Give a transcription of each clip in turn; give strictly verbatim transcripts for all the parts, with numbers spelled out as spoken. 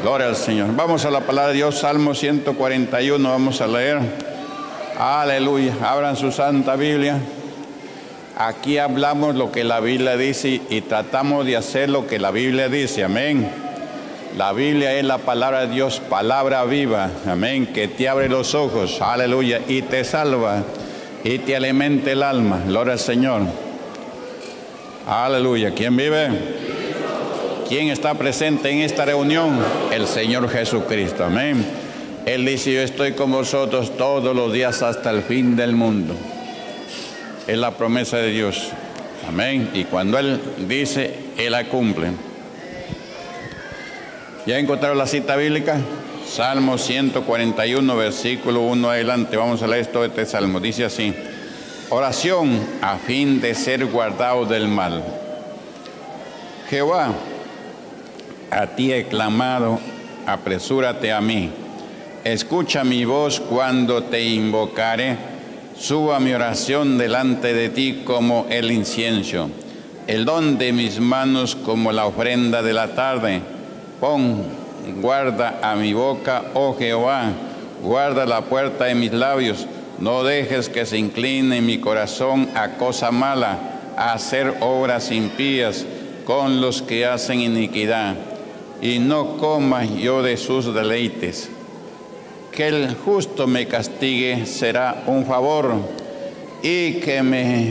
Gloria al Señor. Vamos a la palabra de Dios, Salmo ciento cuarenta y uno, vamos a leer. Aleluya. Abran su Santa Biblia. Aquí hablamos lo que la Biblia dice y tratamos de hacer lo que la Biblia dice. Amén. La Biblia es la palabra de Dios, palabra viva. Amén. Que te abre los ojos. Aleluya. Y te salva. Y te alimenta el alma. Gloria al Señor. Aleluya. ¿Quién vive? ¿Quién está presente en esta reunión? El Señor Jesucristo. Amén. Él dice, yo estoy con vosotros todos los días hasta el fin del mundo. Es la promesa de Dios. Amén. Y cuando Él dice, Él la cumple. ¿Ya encontraron la cita bíblica? Salmo ciento cuarenta y uno, versículo uno adelante. Vamos a leer todo este salmo. Dice así. Oración a fin de ser guardado del mal. Jehová, a ti he clamado, apresúrate a mí. Escucha mi voz cuando te invocare. Suba mi oración delante de ti como el incienso, el don de mis manos como la ofrenda de la tarde. Pon guarda a mi boca, oh Jehová, guarda la puerta de mis labios. No dejes que se incline mi corazón a cosa mala, a hacer obras impías con los que hacen iniquidad, y no coma yo de sus deleites. Que el justo me castigue será un favor, y que me,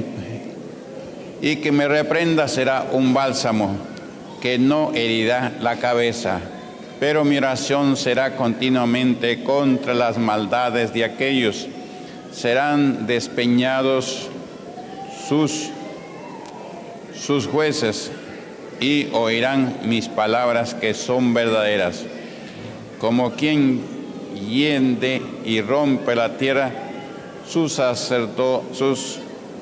y que me reprenda será un bálsamo, que no herirá la cabeza. Pero mi oración será continuamente contra las maldades de aquellos. Serán despeñados sus, sus jueces, y oirán mis palabras que son verdaderas. Como quien hiende y rompe la tierra, sus sacerdotes, sus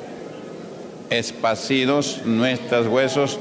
esparcidos nuestros huesos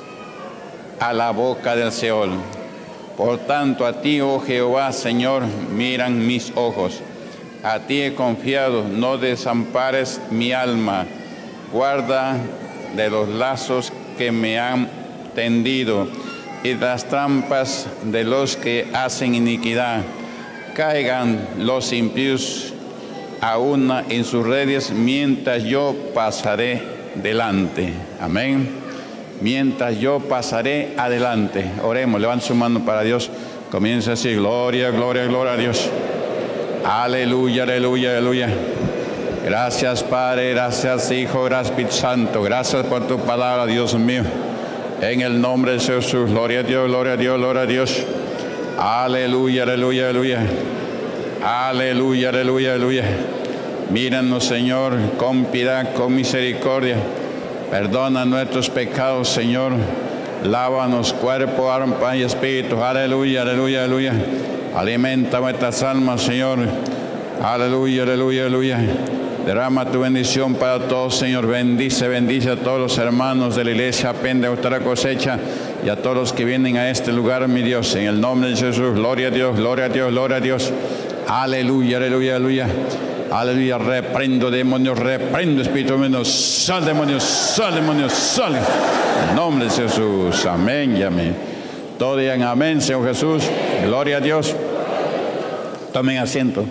a la boca del Seol. Por tanto, a ti, oh Jehová, Señor, miran mis ojos. A ti he confiado, no desampares mi alma. Guarda de los lazos que me han tendido y de las trampas de los que hacen iniquidad. Caigan los impíos a una en sus redes, mientras yo pasaré delante. Amén. Mientras yo pasaré adelante. Oremos, levante su mano para Dios. Comienza así, gloria, gloria, gloria a Dios. Aleluya, aleluya, aleluya. Gracias, Padre, gracias, Hijo, gracias, Espíritu Santo. Gracias por tu palabra, Dios mío. En el nombre de Jesús, gloria a Dios, gloria a Dios, gloria a Dios. Aleluya, aleluya, aleluya. Aleluya, aleluya, aleluya. Míranos, Señor, con piedad, con misericordia. Perdona nuestros pecados, Señor. Lávanos cuerpo, alma y espíritu. Aleluya, aleluya, aleluya. Alimenta nuestras almas, Señor. Aleluya, aleluya, aleluya. Derrama tu bendición para todos, Señor. Bendice, bendice a todos los hermanos de la iglesia Pentecostal Cosecha y a todos los que vienen a este lugar, mi Dios. En el nombre de Jesús, gloria a Dios, gloria a Dios, gloria a Dios. Aleluya, aleluya, aleluya. Aleluya, reprendo demonios, reprendo espíritu menos. Sal demonios, sal demonios, sal. En el nombre de Jesús, amén y amén. Todos digan amén, Señor Jesús. Gloria a Dios. Tomen asiento.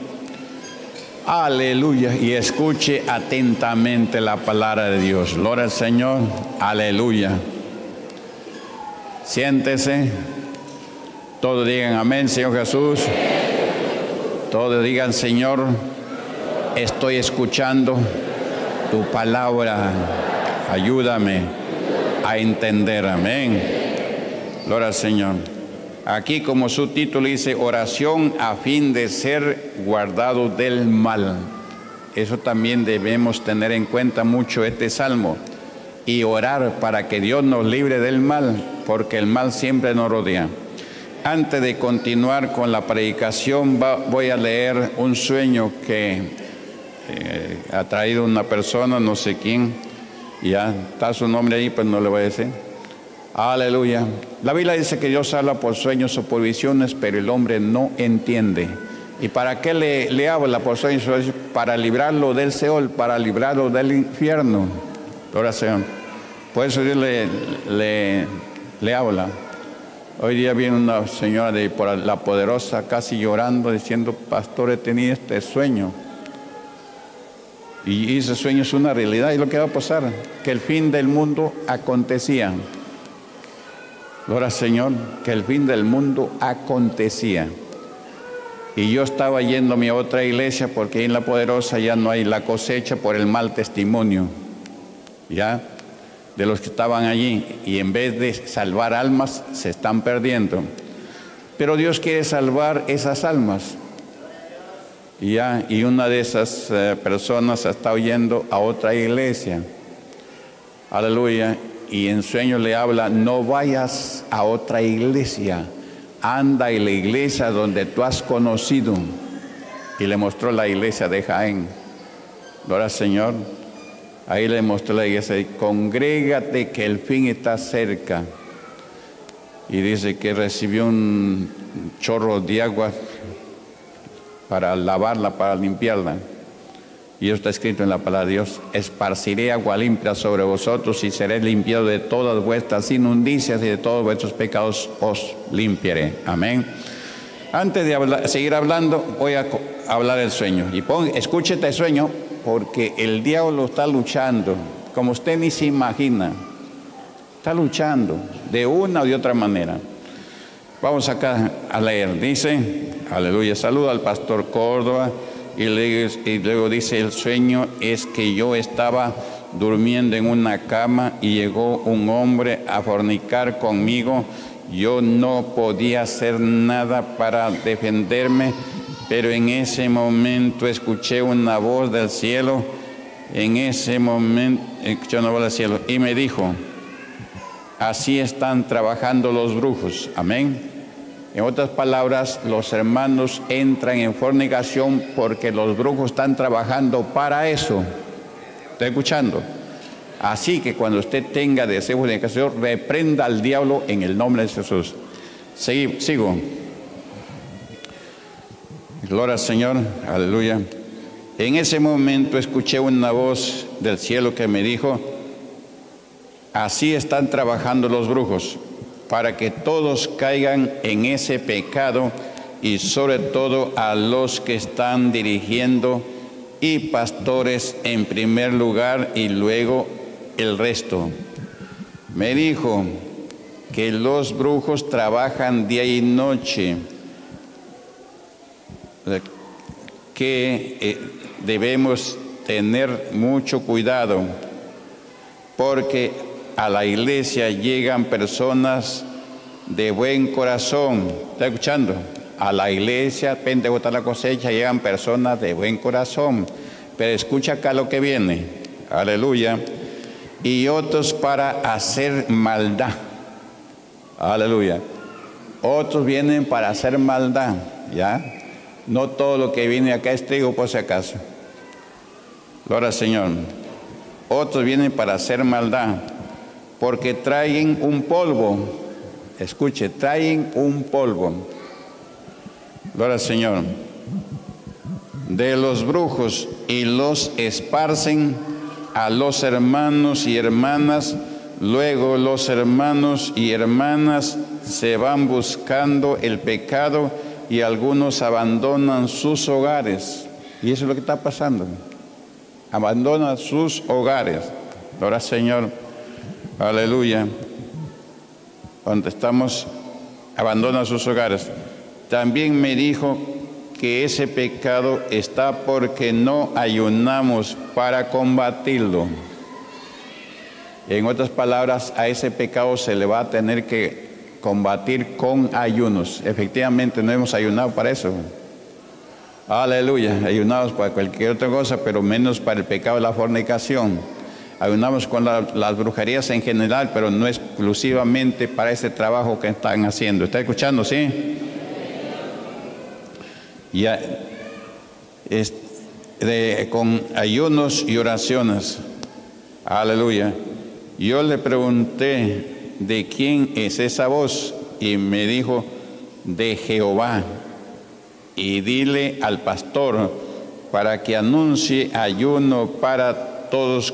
Aleluya. Y escuche atentamente la palabra de Dios. Gloria al Señor. Aleluya. Siéntese. Todos digan amén, Señor Jesús. Todos digan, Señor, estoy escuchando tu palabra. Ayúdame a entender. Amén. Gloria al Señor. Aquí, como su título dice, oración a fin de ser guardado del mal. Eso también debemos tener en cuenta mucho este salmo. Y orar para que Dios nos libre del mal, porque el mal siempre nos rodea. Antes de continuar con la predicación, va, voy a leer un sueño que eh, ha traído una persona, no sé quién. Ya está su nombre ahí, pues no le voy a decir. Aleluya. La Biblia dice que Dios habla por sueños o por visiones, pero el hombre no entiende. ¿Y para qué le, le habla por sueños? Para librarlo del Seol, para librarlo del infierno. Oración. Por eso Dios le, le, le habla. Hoy día viene una señora de por La Poderosa casi llorando, diciendo, pastor, he tenido este sueño. Y ese sueño es una realidad. Y lo que va a pasar, que el fin del mundo acontecía. Gloria al Señor, que el fin del mundo acontecía. Y yo estaba yéndome a otra iglesia porque en La Poderosa ya no hay la cosecha por el mal testimonio, ya, de los que estaban allí. Y en vez de salvar almas, se están perdiendo. Pero Dios quiere salvar esas almas. Y, ya, y una de esas eh, personas está yendo a otra iglesia. Aleluya. Y en sueño le habla, no vayas a otra iglesia. Anda en la iglesia donde tú has conocido. Y le mostró la iglesia de Jaén. Gloria al Señor. Ahí le mostró la iglesia. Congrégate que el fin está cerca. Y dice que recibió un chorro de agua para lavarla, para limpiarla. Y eso está escrito en la palabra de Dios. Esparciré agua limpia sobre vosotros y seré limpiado de todas vuestras inmundicias y de todos vuestros pecados os limpiaré. Amén. Antes de hablar, seguir hablando, voy a hablar el sueño. Y pon, escuche este sueño, porque el diablo está luchando, como usted ni se imagina. Está luchando de una o de otra manera. Vamos acá a leer. Dice, aleluya, saluda al pastor Córdoba. Y luego, y luego dice, el sueño es que yo estaba durmiendo en una cama y llegó un hombre a fornicar conmigo. Yo no podía hacer nada para defenderme, pero en ese momento escuché una voz del cielo. En ese momento escuché una voz del cielo y me dijo, así están trabajando los brujos. Amén. En otras palabras, los hermanos entran en fornicación porque los brujos están trabajando para eso. ¿Está escuchando? Así que cuando usted tenga deseo de fornicación, reprenda al diablo en el nombre de Jesús. Sigo. sigo. Gloria al Señor. Aleluya. En ese momento escuché una voz del cielo que me dijo, así están trabajando los brujos, para que todos caigan en ese pecado y sobre todo a los que están dirigiendo y pastores en primer lugar y luego el resto. Me dijo que los brujos trabajan día y noche, que eh, debemos tener mucho cuidado porque a la iglesia llegan personas de buen corazón. ¿Está escuchando? A la iglesia Pentecostal La Cosecha llegan personas de buen corazón. Pero escucha acá lo que viene. Aleluya. Y otros para hacer maldad. Aleluya. Otros vienen para hacer maldad. ¿Ya? No todo lo que viene acá es trigo por si acaso. Gloria al Señor. Otros vienen para hacer maldad. Porque traen un polvo, escuche, traen un polvo, gloria al Señor, de los brujos y los esparcen a los hermanos y hermanas. Luego los hermanos y hermanas se van buscando el pecado y algunos abandonan sus hogares. Y eso es lo que está pasando. Abandonan sus hogares. Gloria al Señor. Aleluya. Cuando estamos, abandonan sus hogares. También me dijo que ese pecado está porque no ayunamos para combatirlo. En otras palabras, a ese pecado se le va a tener que combatir con ayunos. Efectivamente, no hemos ayunado para eso. Aleluya. Ayunamos para cualquier otra cosa, pero menos para el pecado de la fornicación. Ayunamos con la, las brujerías en general, pero no exclusivamente para ese trabajo que están haciendo. ¿Está escuchando? ¿Sí? Ya, es de, con ayunos y oraciones. Aleluya. Yo le pregunté de quién es esa voz y me dijo de Jehová. Y dile al pastor para que anuncie ayuno para todos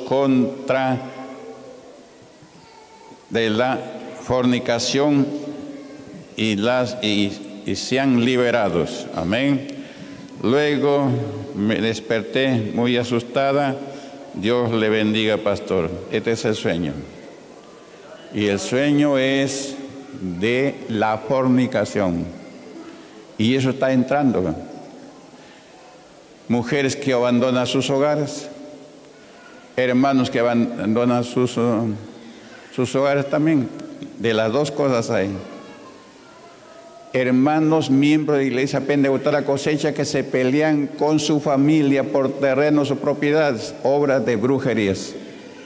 contra de la fornicación y, las, y, y sean liberados. Amén. Luego me desperté muy asustada. Dios le bendiga, pastor. Este es el sueño. Y el sueño es de la fornicación. Y eso está entrando. Mujeres que abandonan sus hogares. Hermanos que abandonan sus, uh, sus hogares también. De las dos cosas hay. Hermanos miembros de la Iglesia Pentecostal La Cosecha que se pelean con su familia por terrenos o propiedades, obras de brujerías.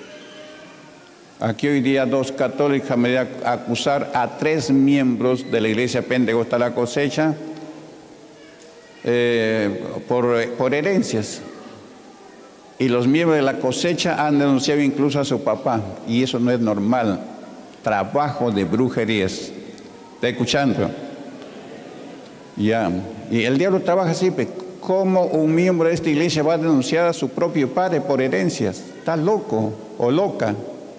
Aquí hoy día dos católicas me van a acusar a tres miembros de la Iglesia Pentecostal La Cosecha eh, por, por herencias. Y los miembros de La Cosecha han denunciado incluso a su papá, y eso no es normal. Trabajo de brujerías. ¿Está escuchando? Ya, y el diablo trabaja así. ¿Cómo un miembro de esta iglesia va a denunciar a su propio padre por herencias? ¿Está loco o loca?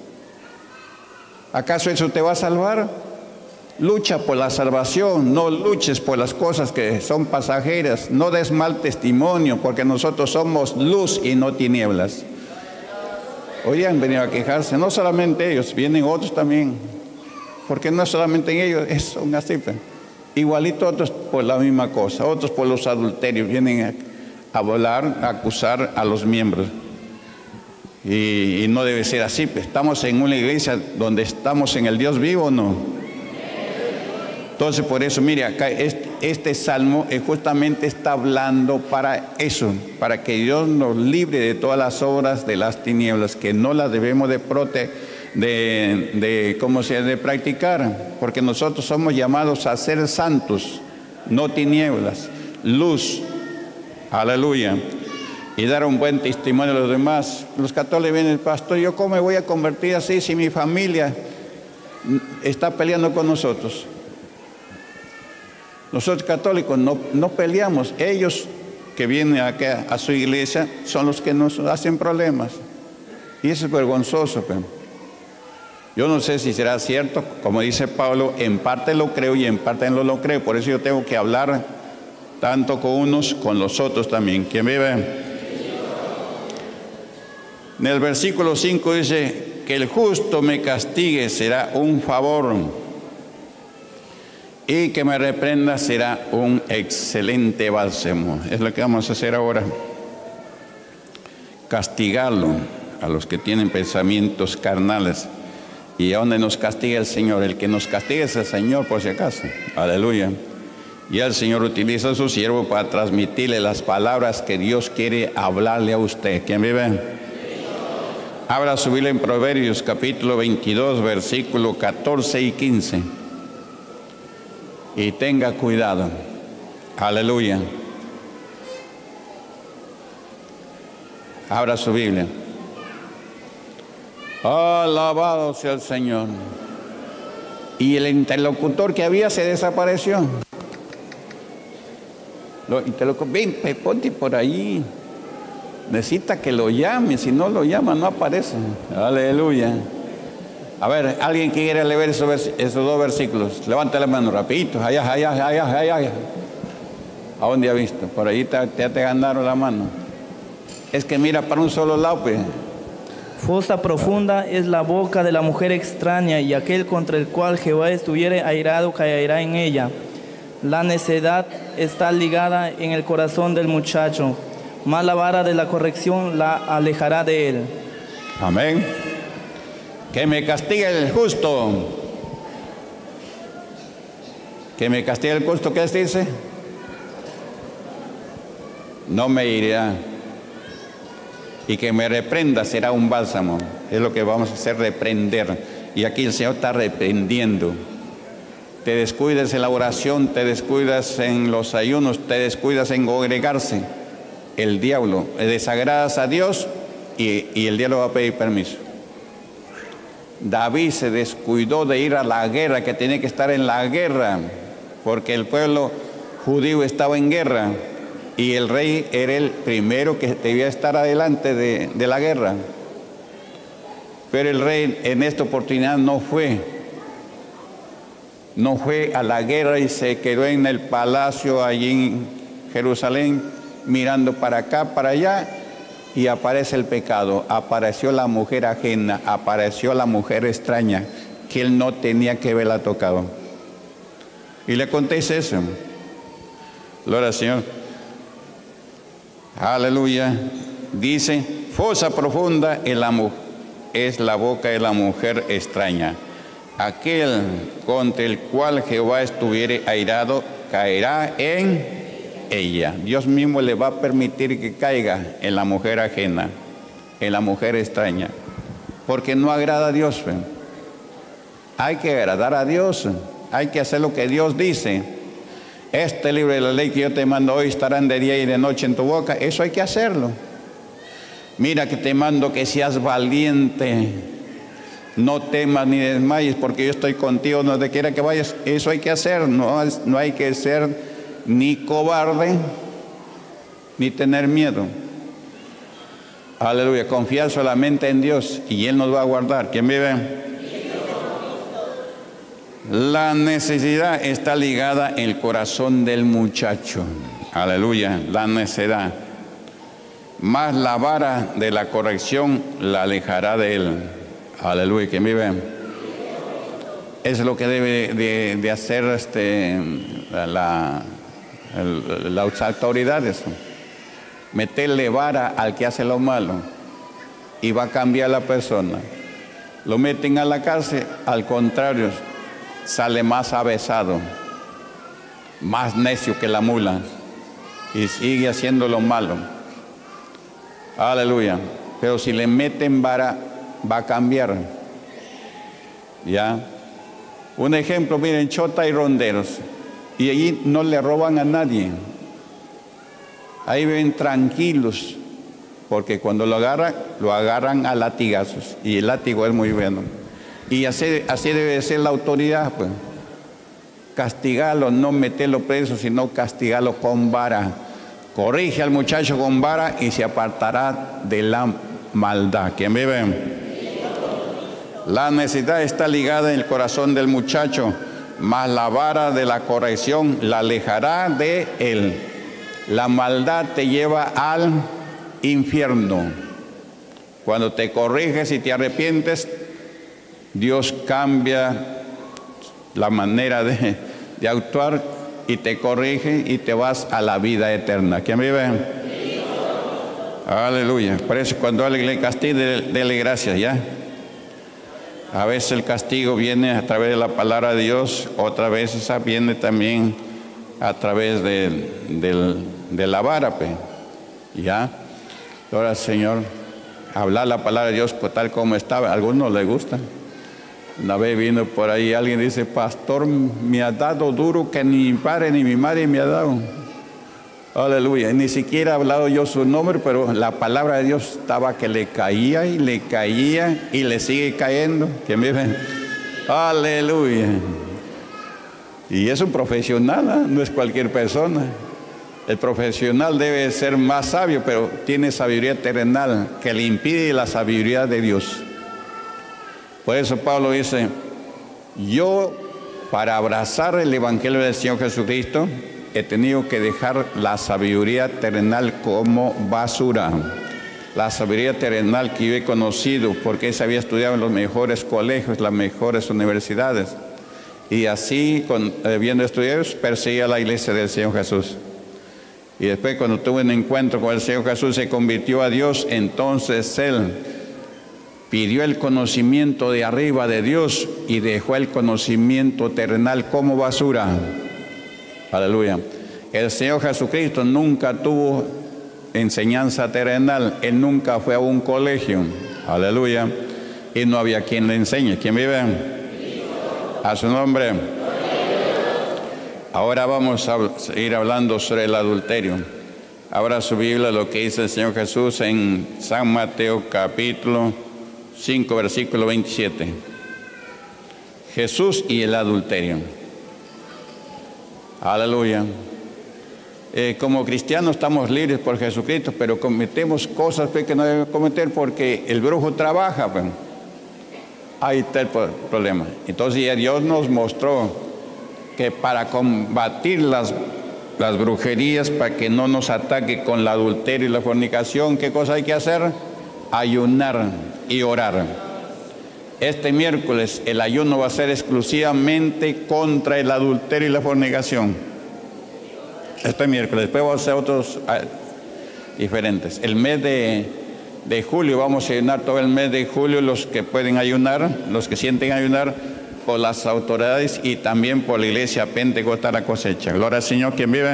¿Acaso eso te va a salvar? Lucha por la salvación, no luches por las cosas que son pasajeras. No des mal testimonio, porque nosotros somos luz y no tinieblas. Hoy han venido a quejarse, no solamente ellos, vienen otros también. Porque no solamente en ellos, es una cifra. Igualito otros por la misma cosa, otros por los adulterios, vienen a, a volar, a acusar a los miembros. Y, y no debe ser así, pues. Estamos en una iglesia donde estamos en el Dios vivo, ¿o no? Entonces por eso, mire, acá este, este salmo justamente está hablando para eso, para que Dios nos libre de todas las obras de las tinieblas, que no las debemos de proteger. De, de cómo se de practicar, porque nosotros somos llamados a ser santos, no tinieblas, luz, aleluya, y dar un buen testimonio a los demás. Los católicos vienen, pastor, ¿yo cómo me voy a convertir así si mi familia está peleando con nosotros? Nosotros católicos no, no peleamos, ellos que vienen acá a su iglesia son los que nos hacen problemas, y eso es vergonzoso, pero yo no sé si será cierto, como dice Pablo, en parte lo creo y en parte no lo creo. Por eso yo tengo que hablar tanto con unos, con los otros también. ¿Quién vive? En el versículo cinco dice, que el justo me castigue será un favor, y que me reprenda será un excelente bálsamo. Es lo que vamos a hacer ahora. Castigarlo a los que tienen pensamientos carnales. ¿Y a dónde nos castiga el Señor? El que nos castiga es el Señor, por si acaso. Aleluya. Y el Señor utiliza a su siervo para transmitirle las palabras que Dios quiere hablarle a usted. ¿Quién vive? Abra su Biblia en Proverbios, capítulo veintidós, versículo catorce y quince. Y tenga cuidado. Aleluya. Abra su Biblia. Alabado sea el Señor. Y el interlocutor que había se desapareció. Lo interlocutor, ven, ponte por ahí. Necesita que lo llame, si no lo llama no aparece. Aleluya. A ver, alguien que quiera leer esos, esos dos versículos, levanta la mano rapidito. Allá, allá, allá, allá, allá. ¿A dónde ha visto? Por ahí te, te, te ganaron la mano. Es que mira para un solo lado, pues. Fosa profunda es la boca de la mujer extraña, y aquel contra el cual Jehová estuviere airado caerá en ella. La necedad está ligada en el corazón del muchacho, mas la vara de la corrección la alejará de él. Amén. Que me castigue el justo. Que me castigue el justo, ¿qué se dice? No me irá. Y que me reprenda será un bálsamo. Es lo que vamos a hacer, reprender. Y aquí el Señor está reprendiendo. Te descuidas en la oración, te descuidas en los ayunos, te descuidas en congregarse. El diablo, desagradas a Dios y, y el diablo va a pedir permiso. David se descuidó de ir a la guerra, que tenía que estar en la guerra, porque el pueblo judío estaba en guerra. Y el rey era el primero que debía estar adelante de, de la guerra. Pero el rey en esta oportunidad no fue. no fue a la guerra y se quedó en el palacio allí en Jerusalén, mirando para acá, para allá, y aparece el pecado. Apareció la mujer ajena, apareció la mujer extraña, que él no tenía que haberla tocado. Y le acontece eso. Gloria al Señor. Aleluya. Dice, fosa profunda es la, es la boca de la mujer extraña. Aquel contra el cual Jehová estuviere airado, caerá en ella. Dios mismo le va a permitir que caiga en la mujer ajena, en la mujer extraña, porque no agrada a Dios. Hay que agradar a Dios, hay que hacer lo que Dios dice. Este libro de la ley que yo te mando hoy estarán de día y de noche en tu boca. Eso hay que hacerlo. Mira que te mando que seas valiente, no temas ni desmayes, porque yo estoy contigo donde quiera que vayas. Eso hay que hacer, no, no hay que ser ni cobarde, ni tener miedo. Aleluya, confiar solamente en Dios y Él nos va a guardar. ¿Quién vive? La necesidad está ligada en el corazón del muchacho. Aleluya, la necesidad. Más la vara de la corrección la alejará de él. Aleluya, ¿quién vive? Es lo que debe de, de hacer este, la, el, las autoridades. Meterle vara al que hace lo malo y va a cambiar la persona. Lo meten a la cárcel, al contrario, sale más avesado, más necio que la mula y sigue haciendo lo malo. Aleluya. Pero si le meten vara, va a cambiar. Ya. Un ejemplo, miren, chota y ronderos, y allí no le roban a nadie. Ahí ven tranquilos, porque cuando lo agarran, lo agarran a latigazos, y el látigo es muy bueno. Y así, así debe ser la autoridad, pues. Castigarlo, no meterlo preso, sino castigarlo con vara. Corrige al muchacho con vara y se apartará de la maldad. ¿Quién vive? La necesidad está ligada en el corazón del muchacho, mas la vara de la corrección la alejará de él. La maldad te lleva al infierno. Cuando te corriges y te arrepientes, Dios cambia la manera de, de actuar y te corrige y te vas a la vida eterna. ¿Quién vive? Aleluya. Por eso cuando alguien le castigue, dele gracias, ¿ya? A veces el castigo viene a través de la palabra de Dios, otras veces viene también a través de, de, de la vara, pues, ¿ya? Ahora, Señor, hablar la palabra de Dios pues, tal como estaba, a algunos les gusta. Una vez vino por ahí alguien dice, pastor, me ha dado duro que ni mi padre ni mi madre me ha dado. Aleluya. Ni siquiera he hablado yo su nombre, pero la palabra de Dios estaba que le caía y le caía y le sigue cayendo. Que miren, aleluya. Y es un profesional, ¿eh? No es cualquier persona. El profesional debe ser más sabio, pero tiene sabiduría terrenal que le impide la sabiduría de Dios. Por eso Pablo dice, yo para abrazar el evangelio del Señor Jesucristo he tenido que dejar la sabiduría terrenal como basura. La sabiduría terrenal que yo he conocido porque se había estudiado en los mejores colegios, las mejores universidades. Y así, con, eh, viendo estudios, perseguía a la iglesia del Señor Jesús. Y después cuando tuve un encuentro con el Señor Jesús, se convirtió a Dios, entonces Él pidió el conocimiento de arriba de Dios y dejó el conocimiento terrenal como basura. Aleluya. El Señor Jesucristo nunca tuvo enseñanza terrenal. Él nunca fue a un colegio. Aleluya. Y no había quien le enseñe. ¿Quién vive? A su nombre. Ahora vamos a ir hablando sobre el adulterio. Abra su Biblia lo que dice el Señor Jesús en San Mateo capítulo cinco, versículo veintisiete. Jesús y el adulterio. Aleluya. Eh, como cristianos estamos libres por Jesucristo, pero cometemos cosas pues, que no debemos cometer porque el brujo trabaja. Pues. Ahí está el problema. Entonces ya Dios nos mostró que para combatir las, las brujerías, para que no nos ataque con la adulterio y la fornicación, ¿qué cosa hay que hacer? Ayunar y orar. Este miércoles el ayuno va a ser exclusivamente contra el adulterio y la fornicación. Este miércoles, después vamos a hacer otros ah, diferentes. El mes de, de julio vamos a ayunar todo el mes de julio, los que pueden ayunar, los que sienten ayunar, por las autoridades y también por la iglesia Pentecostal La Cosecha. Gloria al Señor, ¿quién vive?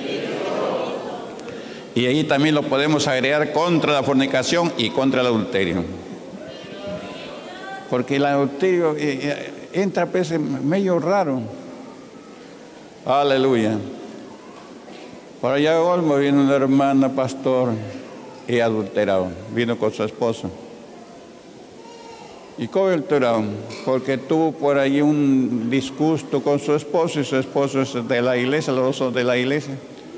Y ahí también lo podemos agregar contra la fornicación y contra el adulterio. Porque el adulterio eh, entra pues medio raro. Aleluya. Por allá de Olmo vino una hermana pastor y adulterado. Vino con su esposo. ¿Y cómo adulterado? Porque tuvo por ahí un disgusto con su esposo y su esposo es de la iglesia, los dos son de la iglesia.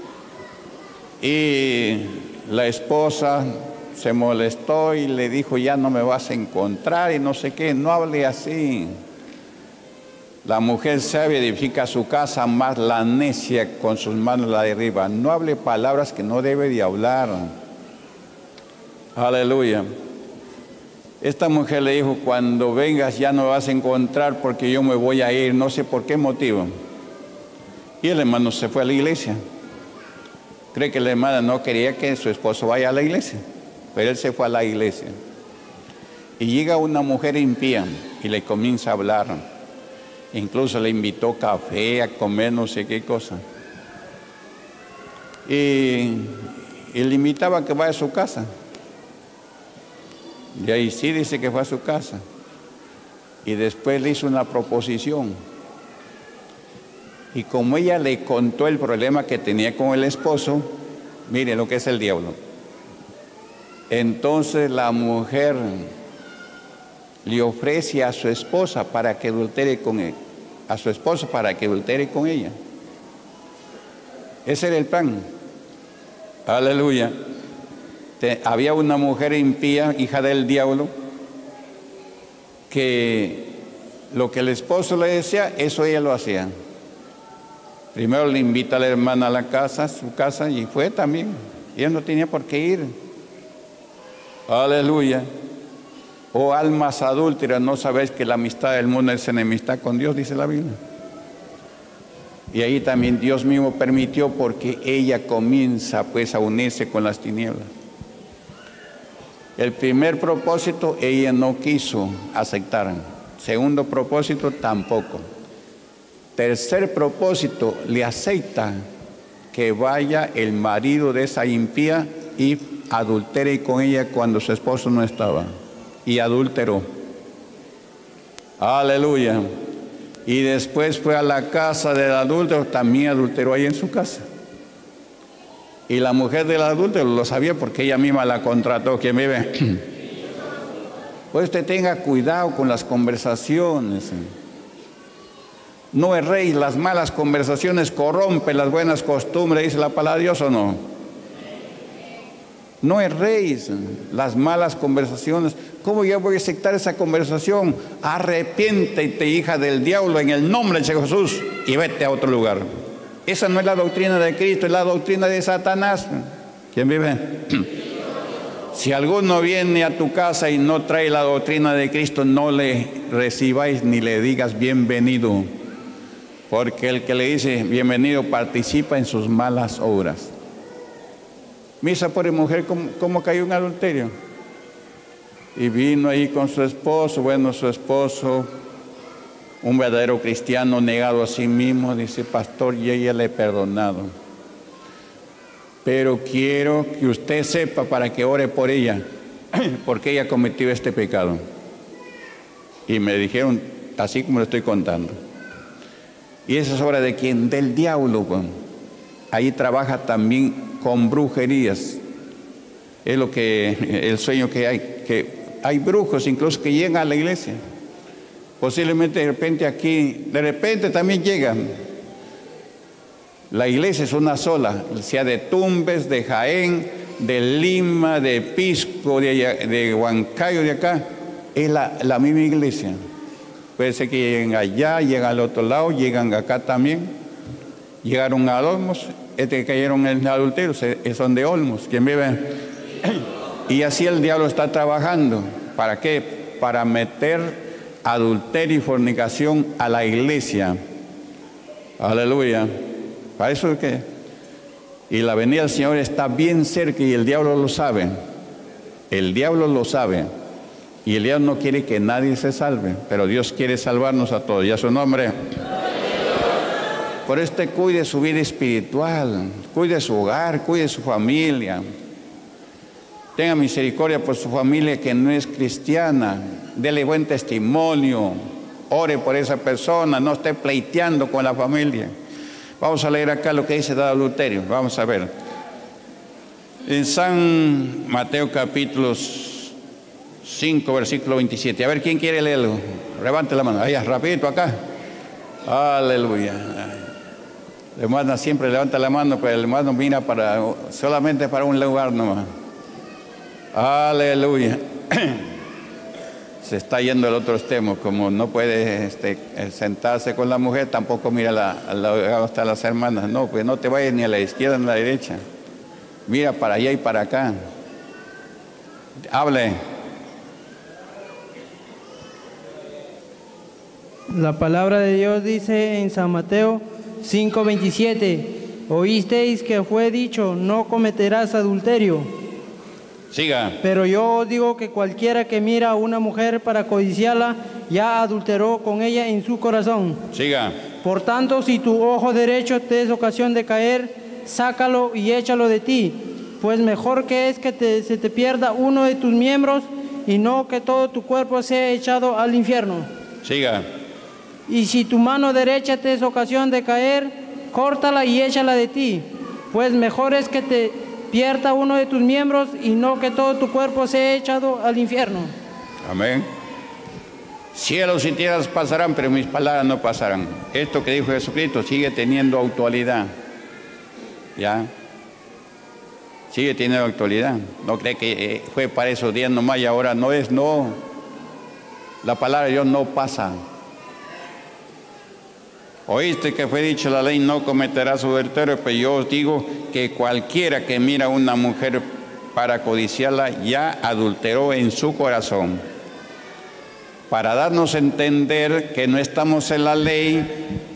Y la esposa se molestó y le dijo, ya no me vas a encontrar y no sé qué, no hable así. La mujer sabia edifica su casa, más la necia con sus manos la derriba. No hable palabras que no debe de hablar. Aleluya. Esta mujer le dijo, cuando vengas ya no me vas a encontrar porque yo me voy a ir, no sé por qué motivo. Y el hermano se fue a la iglesia. Cree que la hermana no quería que su esposo vaya a la iglesia, pero él se fue a la iglesia. Y llega una mujer impía y le comienza a hablar. Incluso le invitó café, a comer no sé qué cosa. Y, y le invitaba a que vaya a su casa. Y ahí sí dice que fue a su casa. Y después le hizo una proposición. Y como ella le contó el problema que tenía con el esposo, mire lo que es el diablo. Entonces la mujer le ofrece a su esposa para que adultere con él, a su esposo para que adultere con ella. Ese era el plan. Aleluya. Te, había una mujer impía, hija del diablo, que lo que el esposo le decía, eso ella lo hacía. Primero le invita a la hermana a la casa, a su casa, y fue también. Ella no tenía por qué ir. Aleluya. Oh almas adúlteras, ¿no sabéis que la amistad del mundo es enemistad con Dios? Dice la Biblia. Y ahí también Dios mismo permitió porque ella comienza pues a unirse con las tinieblas. El primer propósito, ella no quiso aceptar. Segundo propósito, tampoco. Tercer propósito, le acepta que vaya el marido de esa impía y adultere con ella cuando su esposo no estaba. Y adulteró. Aleluya. Y después fue a la casa del adúltero, también adulteró ahí en su casa. Y la mujer del adúltero lo sabía porque ella misma la contrató. ¿Quién vive? Pues usted tenga cuidado con las conversaciones. No erréis, las malas conversaciones corrompen las buenas costumbres, dice la palabra de Dios, ¿o no? No erréis, las malas conversaciones. ¿Cómo yo voy a aceptar esa conversación? Arrepiéntete, hija del diablo, en el nombre de Jesús, y vete a otro lugar. Esa no es la doctrina de Cristo, es la doctrina de Satanás. ¿Quién vive? Si alguno viene a tu casa y no trae la doctrina de Cristo, no le recibáis ni le digas bienvenido. Porque el que le dice bienvenido participa en sus malas obras. Misa por mujer, ¿cómo, cómo cayó en adulterio? Y vino ahí con su esposo. Bueno, su esposo, un verdadero cristiano negado a sí mismo, dice, pastor, y ella le he perdonado. Pero quiero que usted sepa para que ore por ella, porque ella cometió este pecado. Y me dijeron, así como le estoy contando. Y esa es obra de quién? Del diablo. Bueno. Ahí trabaja también con brujerías. Es lo que, el sueño que hay, que hay brujos incluso que llegan a la iglesia. Posiblemente de repente aquí, de repente también llegan. La iglesia es una sola, sea de Tumbes, de Jaén, de Lima, de Pisco, de, de Huancayo, de acá. Es la, la misma iglesia. Puede ser que lleguen allá, llegan al otro lado, llegan acá también. Llegaron a Olmos, este que cayeron en el adulterio, son de Olmos, quien vive. Y así el diablo está trabajando. ¿Para qué? Para meter adulterio y fornicación a la iglesia. Aleluya. ¿Para eso es que? Y la venida del Señor está bien cerca y el diablo lo sabe. El diablo lo sabe. Y el diablo no quiere que nadie se salve, pero Dios quiere salvarnos a todos. Y a su nombre. Por este cuide su vida espiritual, cuide su hogar, cuide su familia. Tenga misericordia por su familia que no es cristiana. Dele buen testimonio. Ore por esa persona. No esté pleiteando con la familia. Vamos a leer acá lo que dice de adulterio. Vamos a ver. En San Mateo capítulo cinco, versículo veintisiete. A ver, ¿quién quiere leerlo? Levante la mano. Allá, rapidito acá. Aleluya. El hermano siempre levanta la mano, pero el hermano mira para, solamente para un lugar nomás. Aleluya. Se está yendo el otro extremo, como no puede este, sentarse con la mujer, tampoco mira la, la, hasta las hermanas. No, pues no te vayas ni a la izquierda ni a la derecha. Mira para allá y para acá. Hable. La palabra de Dios dice en San Mateo cinco veintisiete: oísteis que fue dicho, no cometerás adulterio. Siga. Pero yo os digo que cualquiera que mira a una mujer para codiciarla, ya adulteró con ella en su corazón. Siga. Por tanto, si tu ojo derecho te es ocasión de caer, sácalo y échalo de ti, pues mejor que es que te, se te pierda uno de tus miembros y no que todo tu cuerpo sea echado al infierno. Siga. Y si tu mano derecha te es ocasión de caer, córtala y échala de ti, pues mejor es que te pierda uno de tus miembros y no que todo tu cuerpo sea echado al infierno. Amén. Cielos y tierras pasarán, pero mis palabras no pasarán. Esto que dijo Jesucristo sigue teniendo actualidad. ¿Ya? Sigue teniendo actualidad. No cree que fue para esos días nomás y ahora no es, no. La palabra de Dios no pasa. Oíste que fue dicho la ley, no cometerás adulterio, pero yo os digo que cualquiera que mira a una mujer para codiciarla, ya adulteró en su corazón. Para darnos a entender que no estamos en la ley,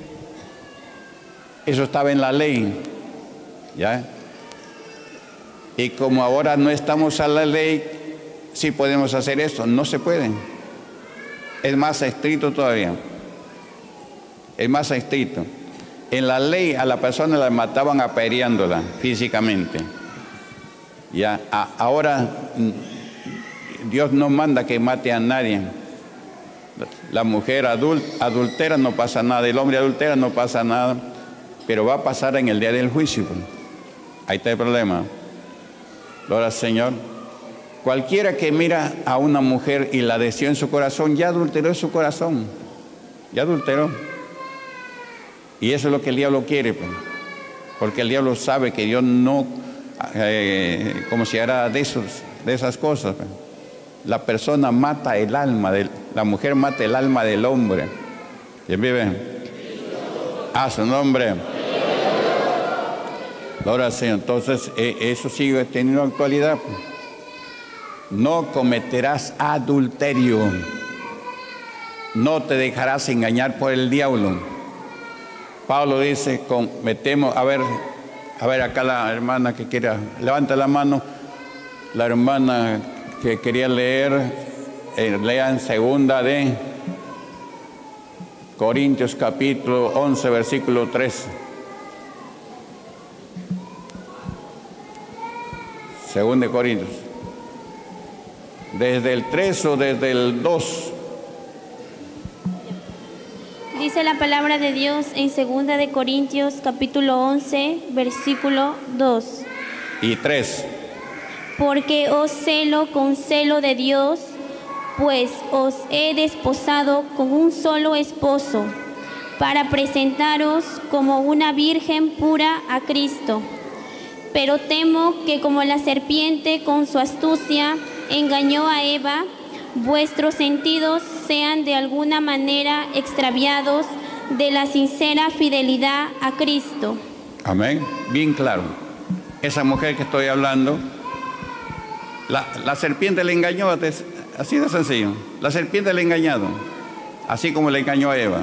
eso estaba en la ley, ¿ya? Y como ahora no estamos en la ley, sí podemos hacer eso, no se puede. Es más estricto todavía. Es más estricto. En la ley a la persona la mataban apedreándola físicamente. Ya, a, ahora Dios no manda que mate a nadie. La mujer adult, adultera no pasa nada, el hombre adultera no pasa nada, pero va a pasar en el día del juicio. Ahí está el problema. Gloria al Señor. Cualquiera que mira a una mujer y la deseó en su corazón, ya adulteró en su corazón. Ya adulteró. Y eso es lo que el diablo quiere, pues. Porque el diablo sabe que Dios no, eh, como si era de, esos, de esas cosas. Pues. La persona mata el alma, de, la mujer mata el alma del hombre. ¿Quién vive? A su nombre. Ahora sí, entonces eh, eso sigue teniendo actualidad. Pues. No cometerás adulterio. No te dejarás engañar por el diablo. Pablo dice, con, metemos, a ver, a ver acá la hermana que quiera, levanta la mano, la hermana que quería leer, eh, lean segunda de Corintios capítulo once, versículo tres. Segunda de Corintios. Desde el tres o desde el dos. Dice la palabra de Dios en segunda de Corintios capítulo once, versículo dos. Y tres. Porque os celo con celo de Dios, pues os he desposado con un solo esposo, para presentaros como una virgen pura a Cristo. Pero temo que como la serpiente con su astucia engañó a Eva, vuestros sentidos sean de alguna manera extraviados de la sincera fidelidad a Cristo. Amén. Bien claro. Esa mujer que estoy hablando, la, la serpiente le engañó, así de sencillo. La serpiente le ha engañado, así como le engañó a Eva.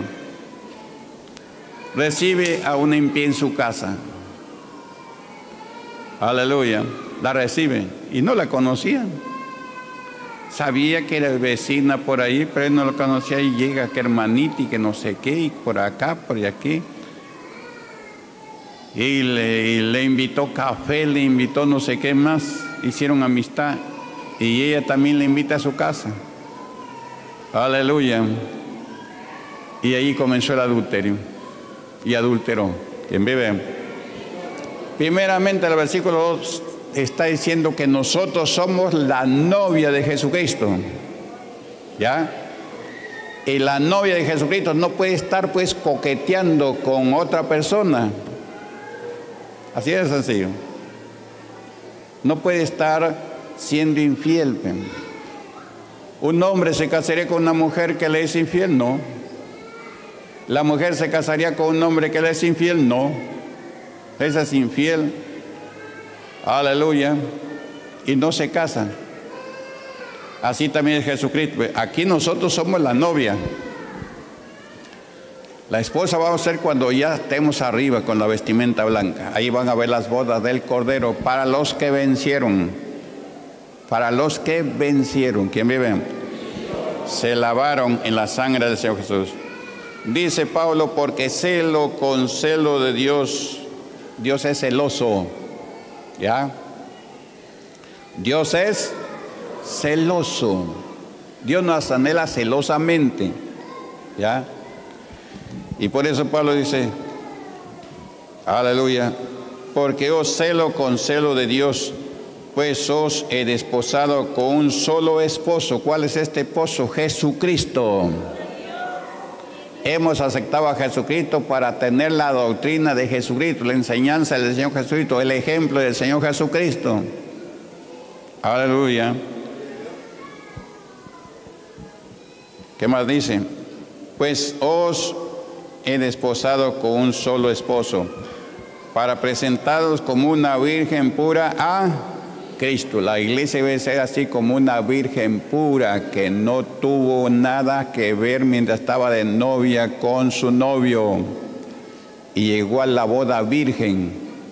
Recibe a una impía en su casa. Aleluya. La recibe y no la conocía. Sabía que era vecina por ahí, pero él no la conocía y llega que hermanita y que no sé qué, y por acá, por aquí. Y le, y le invitó café, le invitó no sé qué más. Hicieron amistad y ella también le invita a su casa. Aleluya. Y ahí comenzó el adulterio y adulteró. ¿Quién vive? Primeramente el versículo dos está diciendo que nosotros somos la novia de Jesucristo. ¿Ya? Y la novia de Jesucristo no puede estar pues coqueteando con otra persona. Así de sencillo. No puede estar siendo infiel. Un hombre se casaría con una mujer que le es infiel, no. La mujer se casaría con un hombre que le es infiel, no. Esa es infiel. Aleluya. Y no se casan. Así también es Jesucristo. Aquí nosotros somos la novia. La esposa va a ser cuando ya estemos arriba con la vestimenta blanca. Ahí van a ver las bodas del Cordero para los que vencieron. Para los que vencieron. ¿Quién vive? Se lavaron en la sangre del Señor Jesús. Dice Pablo, porque celo con celo de Dios. Dios es celoso. ¿Ya? Dios es celoso. Dios nos anhela celosamente. ¿Ya? Y por eso Pablo dice, aleluya, porque os celo con celo de Dios, pues os he desposado con un solo esposo. ¿Cuál es este esposo? Jesucristo. Hemos aceptado a Jesucristo para tener la doctrina de Jesucristo, la enseñanza del Señor Jesucristo, el ejemplo del Señor Jesucristo. Aleluya. ¿Qué más dice? Pues os he desposado con un solo esposo, para presentaros como una virgen pura a Cristo. La iglesia debe ser así como una virgen pura que no tuvo nada que ver mientras estaba de novia con su novio y llegó a la boda virgen.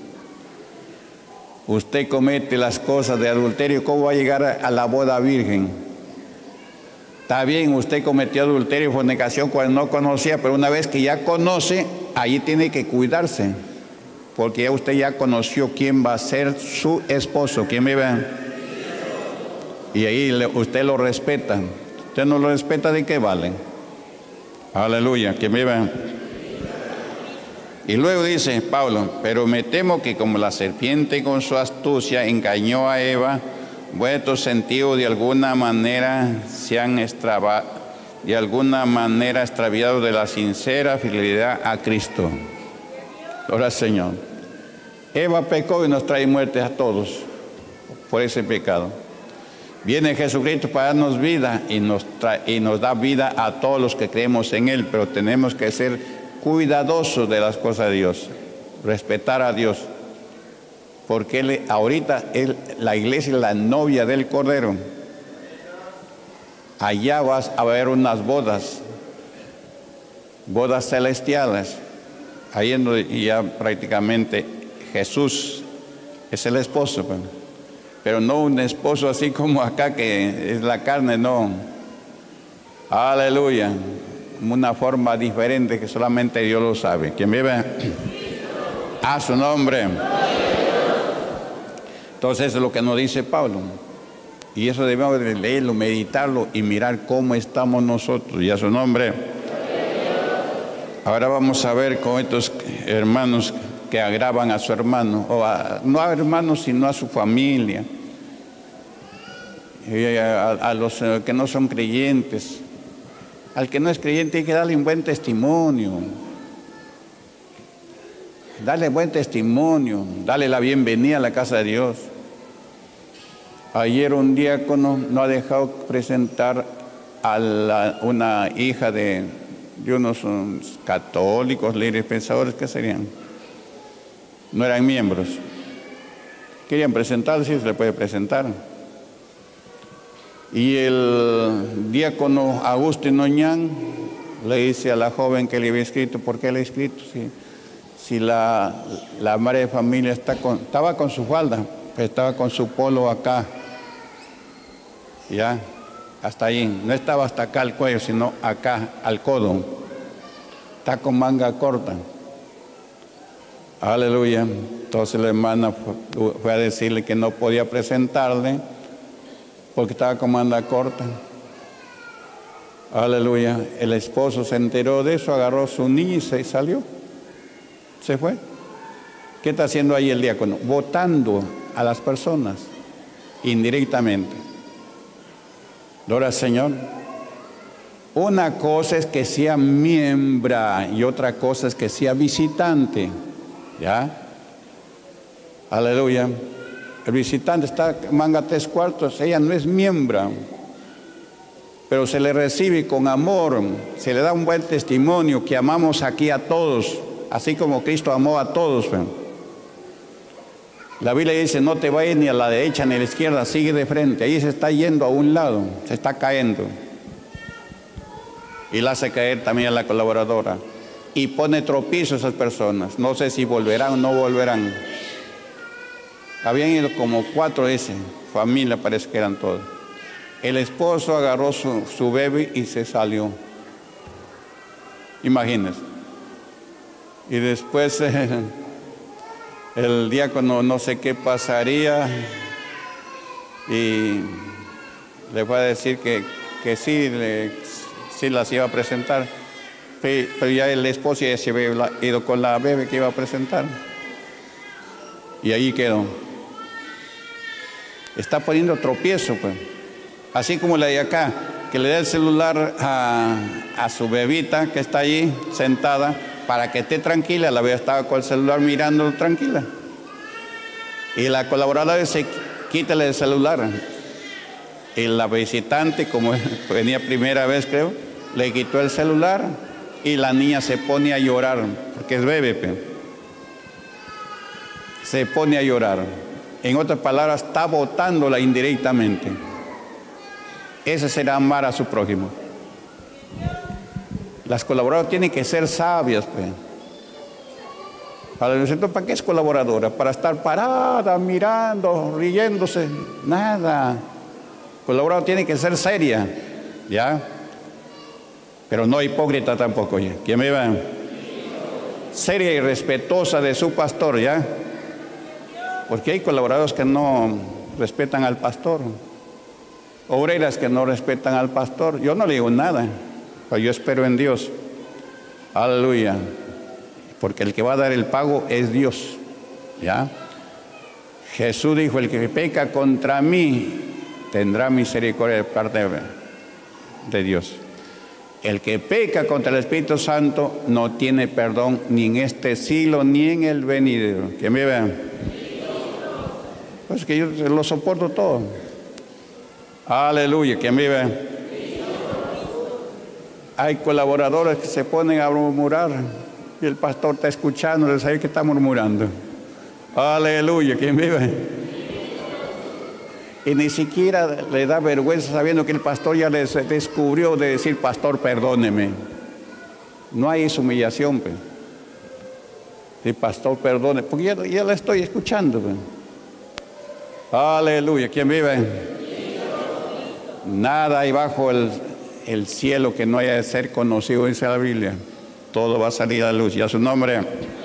Usted comete las cosas de adulterio, ¿cómo va a llegar a la boda virgen? Está bien, usted cometió adulterio y fornicación cuando no conocía, pero una vez que ya conoce, ahí tiene que cuidarse, porque ya usted ya conoció quién va a ser su esposo. ¿Quién me ve? Y ahí le, usted lo respeta. Usted no lo respeta, ¿de qué vale? Aleluya. ¿Quién me ve? Y luego dice Pablo, pero me temo que como la serpiente con su astucia engañó a Eva, vuestros sentidos de alguna manera se han extrava, de alguna manera extraviado de la sincera fidelidad a Cristo. Gloria al Señor. Eva pecó y nos trae muerte a todos por ese pecado. Viene Jesucristo para darnos vida y nos, trae, y nos da vida a todos los que creemos en Él, pero tenemos que ser cuidadosos de las cosas de Dios, respetar a Dios. Porque él, ahorita él, la iglesia es la novia del Cordero. Allá vas a ver unas bodas, bodas celestiales. Ahí ya prácticamente Jesús es el esposo, pero, pero no un esposo así como acá que es la carne, no. Aleluya. Una forma diferente que solamente Dios lo sabe. ¿Quién vive? A su nombre. Entonces eso es lo que nos dice Pablo. Y eso debemos de leerlo, meditarlo y mirar cómo estamos nosotros. Y a su nombre. Ahora vamos a ver con estos hermanos que agravan a su hermano, o a, no a hermanos sino a su familia, y a, a los que no son creyentes. Al que no es creyente hay que darle un buen testimonio. Darle buen testimonio, darle la bienvenida a la casa de Dios. Ayer un diácono no ha dejado presentar a la, una hija de, de unos um, católicos, líderes pensadores, ¿qué serían? No eran miembros. Querían presentarse, sí se le puede presentar. Y el diácono Agustín Oñán le dice a la joven que le había escrito, ¿por qué le ha escrito? Si, si la, la madre de familia está con, estaba con su falda, estaba con su polo acá, ya, hasta ahí, no estaba hasta acá al cuello, sino acá, al codo, está con manga corta. Aleluya. Entonces la hermana fue, fue a decirle que no podía presentarle porque estaba con manga corta. Aleluya. El esposo se enteró de eso, agarró su niña y se salió. Se fue. ¿Qué está haciendo ahí el diácono? Votando a las personas indirectamente. Gloria al Señor. Una cosa es que sea miembro y otra cosa es que sea visitante. ¿Ya? Aleluya. El visitante está manga tres cuartos, ella no es miembro, pero se le recibe con amor, se le da un buen testimonio que amamos aquí a todos, así como Cristo amó a todos. La Biblia dice, no te vayas ni a la derecha ni a la izquierda, sigue de frente. Ahí se está yendo a un lado, se está cayendo. Y la hace caer también a la colaboradora. Y pone tropiezo a esas personas. No sé si volverán o no volverán. Habían ido como cuatro, ese, familia parece que eran todos. El esposo agarró su, su bebé y se salió. Imagínense. Y después eh, el diácono no sé qué pasaría y le fue a decir que, que sí, le, sí las iba a presentar. Pero ya el esposo ya se había ido con la bebé que iba a presentar. Y ahí quedó. Está poniendo tropiezo, pues. Así como la de acá, que le da el celular a, a su bebita que está allí sentada para que esté tranquila. La bebé estaba con el celular mirándolo tranquila. Y la colaboradora dice, quítale el celular. Y la visitante, como venía primera vez creo, le quitó el celular y la niña se pone a llorar, porque es bebé, pues. Se pone a llorar. En otras palabras, está botándola indirectamente. Ese será amar a su prójimo. Las colaboradoras tienen que ser sabias, pues. Para el ¿para qué es colaboradora? Para estar parada, mirando, riéndose. Nada. Colaboradora tiene que ser seria, ¿ya? Pero no hipócrita tampoco, ¿ya? ¿Quién me va? Seria y respetuosa de su pastor, ¿ya? Porque hay colaboradores que no respetan al pastor, obreras que no respetan al pastor. Yo no le digo nada, pero yo espero en Dios. Aleluya. Porque el que va a dar el pago es Dios, ¿ya? Jesús dijo, el que peca contra mí tendrá misericordia de parte de Dios. El que peca contra el Espíritu Santo no tiene perdón ni en este siglo ni en el venidero. ¿Quién me ve? Pues que yo lo soporto todo. Aleluya, ¿quién vive? Hay colaboradores que se ponen a murmurar y el pastor está escuchando, le sabe que está murmurando. Aleluya, ¿quién vive? Y ni siquiera le da vergüenza sabiendo que el pastor ya les descubrió de decir, pastor, perdóneme. No hay esa humillación, pues. Sí, pastor, perdone, porque ya, ya la estoy escuchando, pues. Aleluya, ¿quién vive? Nada hay bajo el, el cielo que no haya de ser conocido, dice la Biblia. Todo va a salir a la luz, y a su nombre.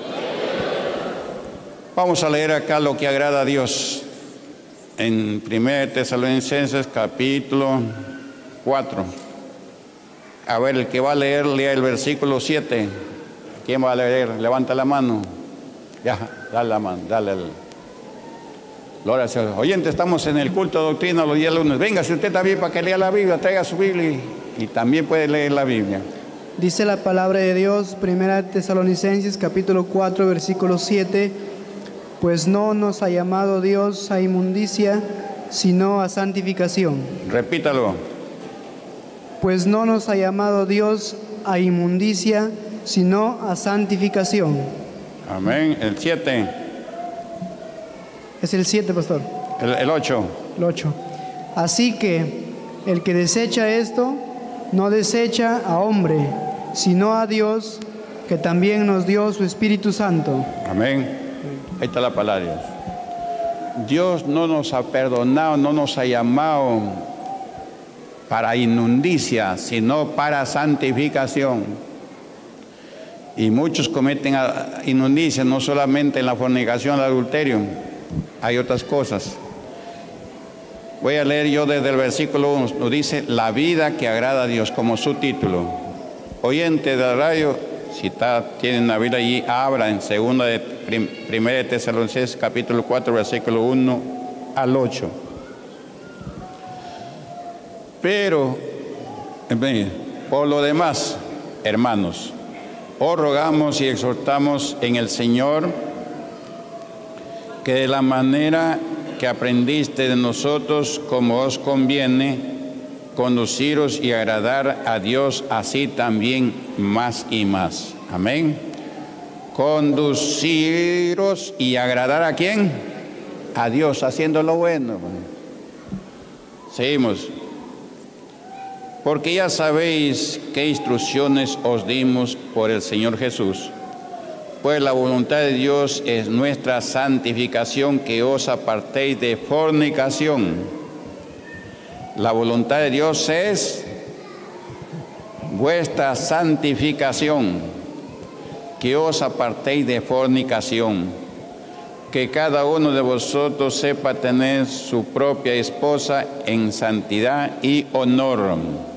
Vamos a leer acá lo que agrada a Dios. En primera Tesalonicenses capítulo cuatro. A ver, el que va a leer, lea el versículo siete. ¿Quién va a leer? Levanta la mano. Ya, dale la mano, dale el... Gloria al Señor. Oyente, estamos en el culto de doctrina los días lunes. Venga, si usted también para que lea la Biblia, traiga su Biblia y, y también puede leer la Biblia. Dice la palabra de Dios, primera Tesalonicenses capítulo cuatro, versículo siete. Pues no nos ha llamado Dios a inmundicia, sino a santificación. Repítalo. Pues no nos ha llamado Dios a inmundicia, sino a santificación. Amén. El siete. Es el siete, pastor. El, el ocho. El ocho. Así que el que desecha esto, no desecha a hombre, sino a Dios, que también nos dio su Espíritu Santo. Amén. Ahí está la palabra de Dios. Dios no nos ha perdonado, no nos ha llamado para inmundicia, sino para santificación. Y muchos cometen inmundicia, no solamente en la fornicación, el adulterio, hay otras cosas. Voy a leer yo desde el versículo uno, nos dice, la vida que agrada a Dios, como su título. Oyente de la radio, si está, tienen la Biblia allí, abra en segunda de, prim, primera de Tesalonicenses, capítulo cuatro, versículo uno al ocho. Pero, por lo demás, hermanos, os rogamos y exhortamos en el Señor que de la manera que aprendiste de nosotros, como os conviene, conduciros y agradar a Dios, así también más y más. Amén. Conduciros y agradar ¿a quién? A Dios, haciendo lo bueno. Seguimos. Porque ya sabéis qué instrucciones os dimos por el Señor Jesús. Pues la voluntad de Dios es nuestra santificación, que os apartéis de fornicación. La voluntad de Dios es vuestra santificación, que os apartéis de fornicación. Que cada uno de vosotros sepa tener su propia esposa en santidad y honor,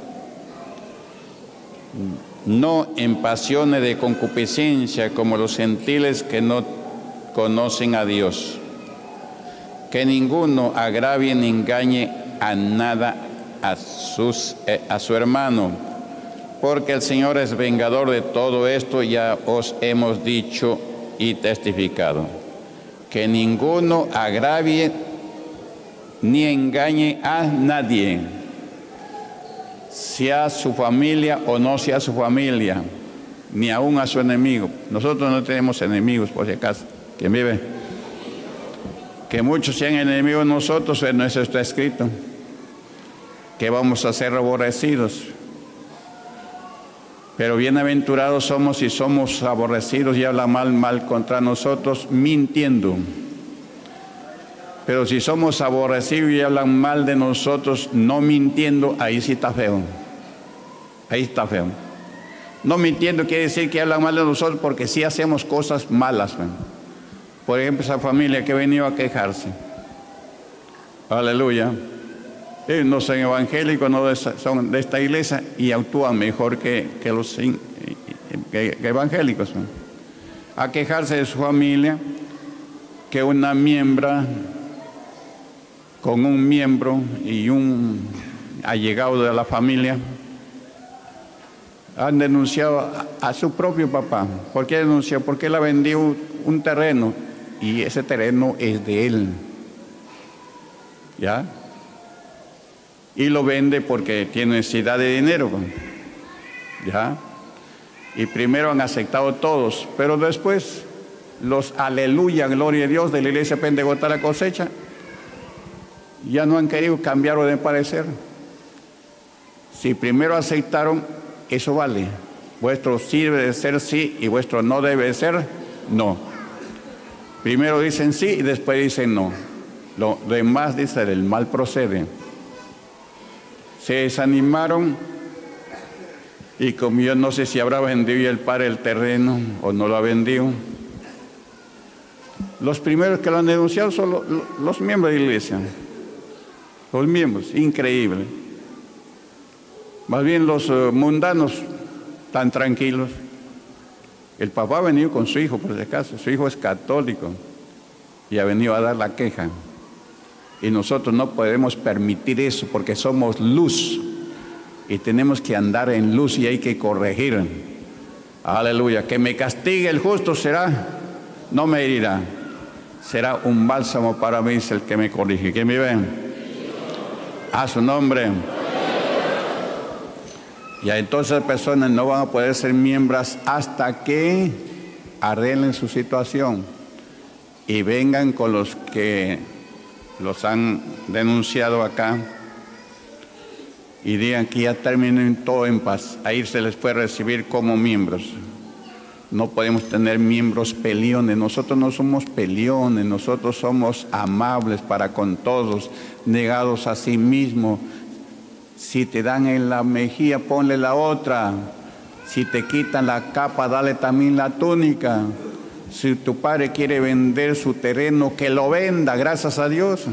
no en pasiones de concupiscencia como los gentiles que no conocen a Dios. Que ninguno agravie ni engañe a nada a, sus, eh, a su hermano, porque el Señor es vengador de todo esto, ya os hemos dicho y testificado. Que ninguno agravie ni engañe a nadie, sea su familia o no sea su familia, ni aún a su enemigo. Nosotros no tenemos enemigos, por si acaso. ¿Quién vive? Que muchos sean enemigos de nosotros, en eso está escrito, que vamos a ser aborrecidos. Pero bienaventurados somos si somos aborrecidos y hablan mal, mal contra nosotros, mintiendo. Pero si somos aborrecidos y hablan mal de nosotros, no mintiendo, ahí sí está feo. Ahí está feo. No mintiendo quiere decir que hablan mal de nosotros porque sí hacemos cosas malas. ¿no? Por ejemplo, esa familia que ha venido a quejarse. Aleluya. Ellos no son evangélicos, no son de esta iglesia y actúan mejor que, que los que, que evangélicos. ¿no? A quejarse de su familia, que una miembra con un miembro y un allegado de la familia han denunciado a, a su propio papá. ¿Por qué denunció? Porque él ha vendido un, un terreno y ese terreno es de él. ¿Ya? Y lo vende porque tiene necesidad de dinero. ¿Ya? Y primero han aceptado todos, pero después los aleluya, gloria a Dios de la iglesia Pentecostal La Cosecha ya no han querido cambiar de parecer. Si primero aceptaron, eso vale. Vuestro sí debe de ser sí y vuestro no debe de ser no. Primero dicen sí y después dicen no. Lo demás dicen el mal procede. Se desanimaron y como yo no sé si habrá vendido el padre el terreno o no lo ha vendido. Los primeros que lo han denunciado son los, los miembros de la iglesia. Los miembros, increíble. Más bien los uh, mundanos tan tranquilos. El papá ha venido con su hijo, por si acaso. Su hijo es católico y ha venido a dar la queja. Y nosotros no podemos permitir eso porque somos luz y tenemos que andar en luz y hay que corregir. Aleluya. Que me castigue el justo será, no me herirá. Será un bálsamo para mí, es el que me corrige. ¿Quién me ve? A su nombre. Ya entonces las personas no van a poder ser miembros hasta que arreglen su situación y vengan con los que los han denunciado acá y digan que ya terminen todo en paz. Ahí se les puede recibir como miembros. No podemos tener miembros peleones. Nosotros no somos peleones, nosotros somos amables para con todos, negados a sí mismos. Si te dan en la mejilla, ponle la otra. Si te quitan la capa, dale también la túnica. Si tu padre quiere vender su terreno, que lo venda, gracias a Dios.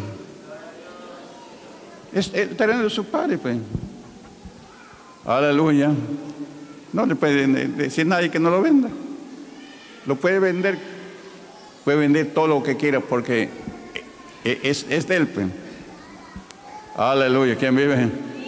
Es el terreno de su padre, pues. Aleluya. No le puede decir a nadie que no lo venda. Lo puede vender. Puede vender todo lo que quiera porque es, es de él, pues. Aleluya. ¿Quién vive?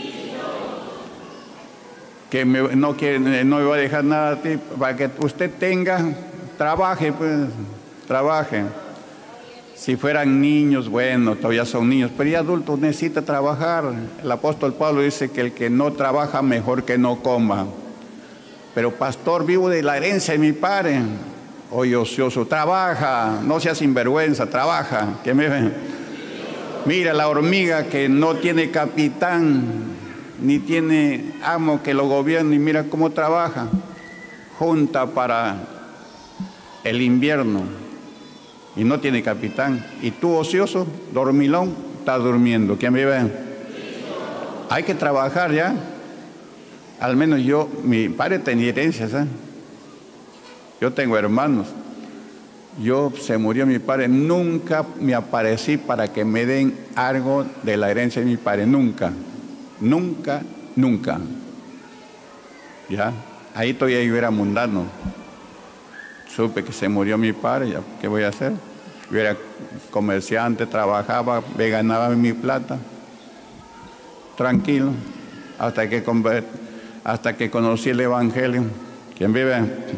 Que me, no, quiere, no me va a dejar nada a ti, para que usted tenga, trabaje, pues, trabaje. Si fueran niños, bueno, todavía son niños, pero ya adultos necesita trabajar. El apóstol Pablo dice que el que no trabaja, mejor que no coma. Pero pastor, vivo de la herencia de mi padre. Oye, ocioso, trabaja, no seas sinvergüenza, trabaja. ¿Qué me ven? Mira la hormiga que no tiene capitán, ni tiene amo que lo gobierne, y mira cómo trabaja, junta para el invierno y no tiene capitán. Y tú, ocioso, dormilón, estás durmiendo. ¿Quién vive? Hay que trabajar ya. Al menos yo, mi padre tenía herencias, ¿eh? Yo tengo hermanos. Yo, se murió mi padre, nunca me aparecí para que me den algo de la herencia de mi padre, nunca. Nunca, nunca. Ya, ahí todavía yo era mundano. Supe que se murió mi padre, ya, ¿qué voy a hacer? Yo era comerciante, trabajaba, me ganaba mi plata. Tranquilo, hasta que, hasta que conocí el Evangelio. ¿Quién vive?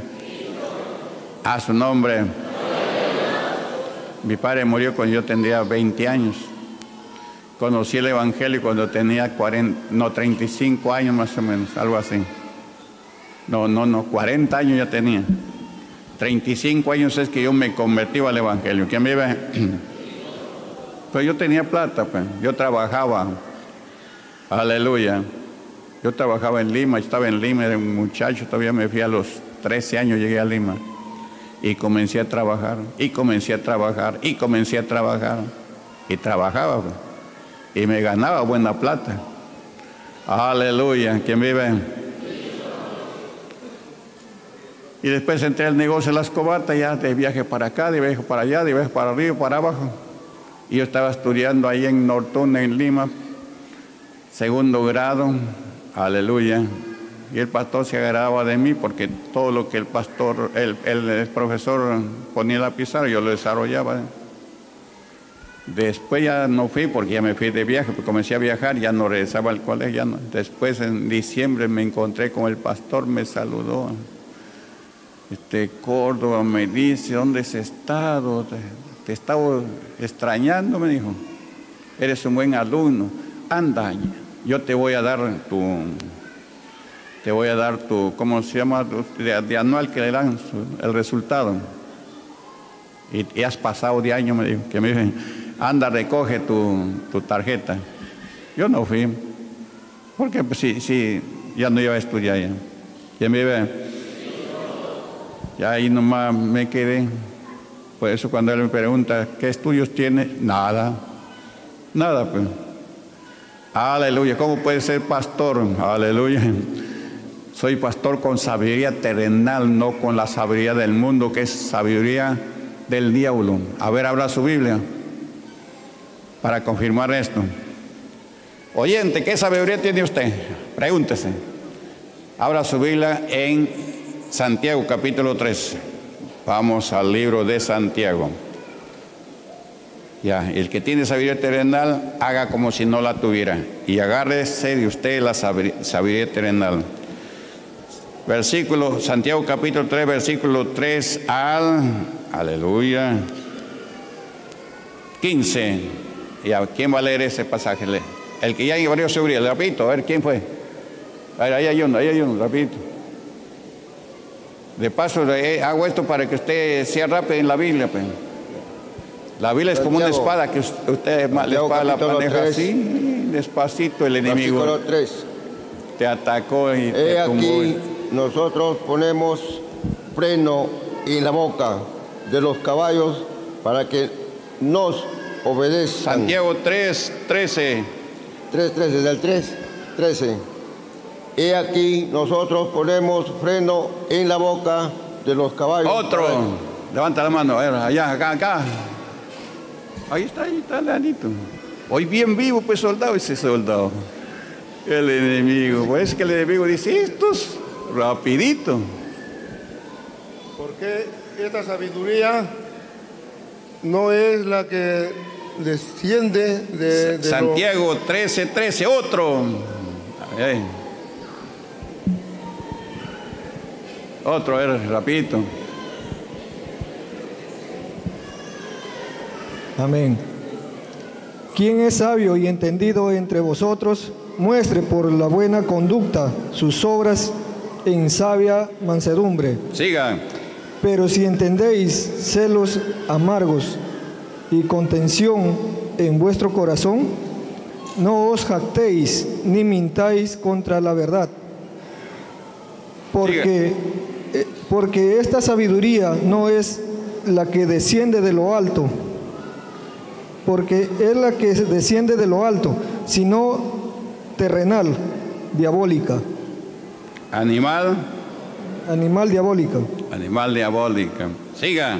A su nombre. Mi padre murió cuando yo tendría veinte años. Conocí el Evangelio cuando tenía cuarenta, no, treinta y cinco años más o menos, algo así. No, no, no, cuarenta años ya tenía. treinta y cinco años es que yo me convertí al Evangelio. ¿Quién vive? Pues yo tenía plata, pues. Yo trabajaba. Aleluya. Yo trabajaba en Lima, estaba en Lima, era un muchacho, todavía me fui a los trece años, llegué a Lima. Y comencé a trabajar, y comencé a trabajar, y comencé a trabajar. Y trabajaba, pues. Y me ganaba buena plata. Aleluya. ¿Quién vive? Y después entré al negocio de las cobatas, ya de viaje para acá, de viaje para allá, de viaje para arriba, para abajo. Y yo estaba estudiando ahí en Nortún, en Lima, segundo grado. Aleluya. Y el pastor se agradaba de mí porque todo lo que el pastor, el, el, el profesor ponía en la pizarra, yo lo desarrollaba. Después ya no fui porque ya me fui de viaje, porque comencé a viajar, ya no regresaba al colegio. Ya no. Después en diciembre me encontré con el pastor, me saludó. Este, Córdoba, me dice, ¿dónde has estado? Te, te estaba extrañando, me dijo. Eres un buen alumno. Anda, yo te voy a dar tu, te voy a dar tu, ¿cómo se llama? De, de anual que le dan su, el resultado. Y, y has pasado de año, me dijo, que me dijo, anda, recoge tu, tu tarjeta. Yo no fui, porque pues, sí, sí, ya no iba a estudiar ya. ¿Quién me ve? Ya ahí nomás me quedé. Por eso cuando él me pregunta, ¿qué estudios tiene? Nada, nada pues. Aleluya, ¿cómo puede ser pastor? Aleluya. Soy pastor con sabiduría terrenal, no con la sabiduría del mundo, que es sabiduría del diablo. A ver, abra su Biblia para confirmar esto. Oyente, ¿qué sabiduría tiene usted? Pregúntese. Abra su Biblia en Santiago capítulo tres. Vamos al libro de Santiago. Ya, el que tiene sabiduría terrenal, haga como si no la tuviera. Y agárrese de usted la sabiduría terrenal. Versículo, Santiago capítulo tres, versículo tres al, aleluya, quince. ¿Y a quién va a leer ese pasaje? El que ya abrió seguridad, rapidito, a ver quién fue. A ver, ahí hay uno, ahí hay uno, rapidito. De paso, eh, hago esto para que usted sea rápido en la Biblia. Pues. La Biblia es como una espada que usted la espada la maneja así, despacito el enemigo. Versículo tres. Te atacó y He te tumbó. aquí, nosotros ponemos freno en la boca de los caballos para que nos obedezcan. Santiago tres, trece. tres, trece, del tres, trece. He aquí, nosotros ponemos freno en la boca de los caballos. Otro. Levanta la mano, a ver, allá, acá, acá. Ahí está, ahí está, Leanito. Hoy bien vivo, pues, soldado, ese soldado. El enemigo, pues que el enemigo dice, estos, rapidito. Porque esta sabiduría no es la que desciende de... de Santiago trece, trece, otro. Ay. Otro, a ver, rapidito. Amén. Quien es sabio y entendido entre vosotros, muestre por la buena conducta sus obras en sabia mansedumbre. Siga. Pero si entendéis celos amargos y contención en vuestro corazón, no os jactéis ni mintáis contra la verdad. Porque, eh, porque esta sabiduría no es la que desciende de lo alto, porque es la que desciende de lo alto, sino terrenal, diabólica. Animal. Animal diabólica. Animal diabólica. Siga.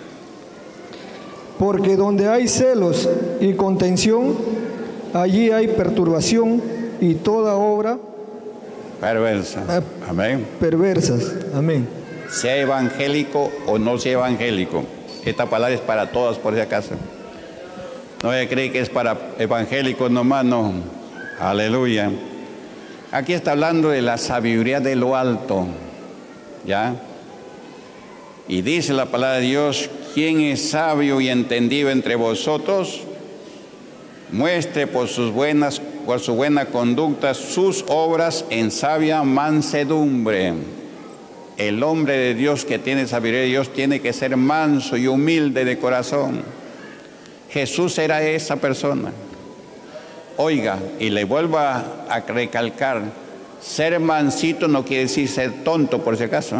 Porque donde hay celos y contención, allí hay perturbación y toda obra perversa. Amén. Perversas. Amén. Sea evangélico o no sea evangélico. Esta palabra es para todas, por si acaso. No se cree que es para evangélicos nomás, no. Aleluya. Aquí está hablando de la sabiduría de lo alto. ¿Ya? Y dice la palabra de Dios, ¿quién es sabio y entendido entre vosotros? Muestre por sus buenas, por su buena conducta sus obras en sabia mansedumbre. El hombre de Dios que tiene sabiduría de Dios tiene que ser manso y humilde de corazón. Jesús era esa persona. Oiga, y le vuelvo a, a recalcar, ser mansito no quiere decir ser tonto, por si acaso.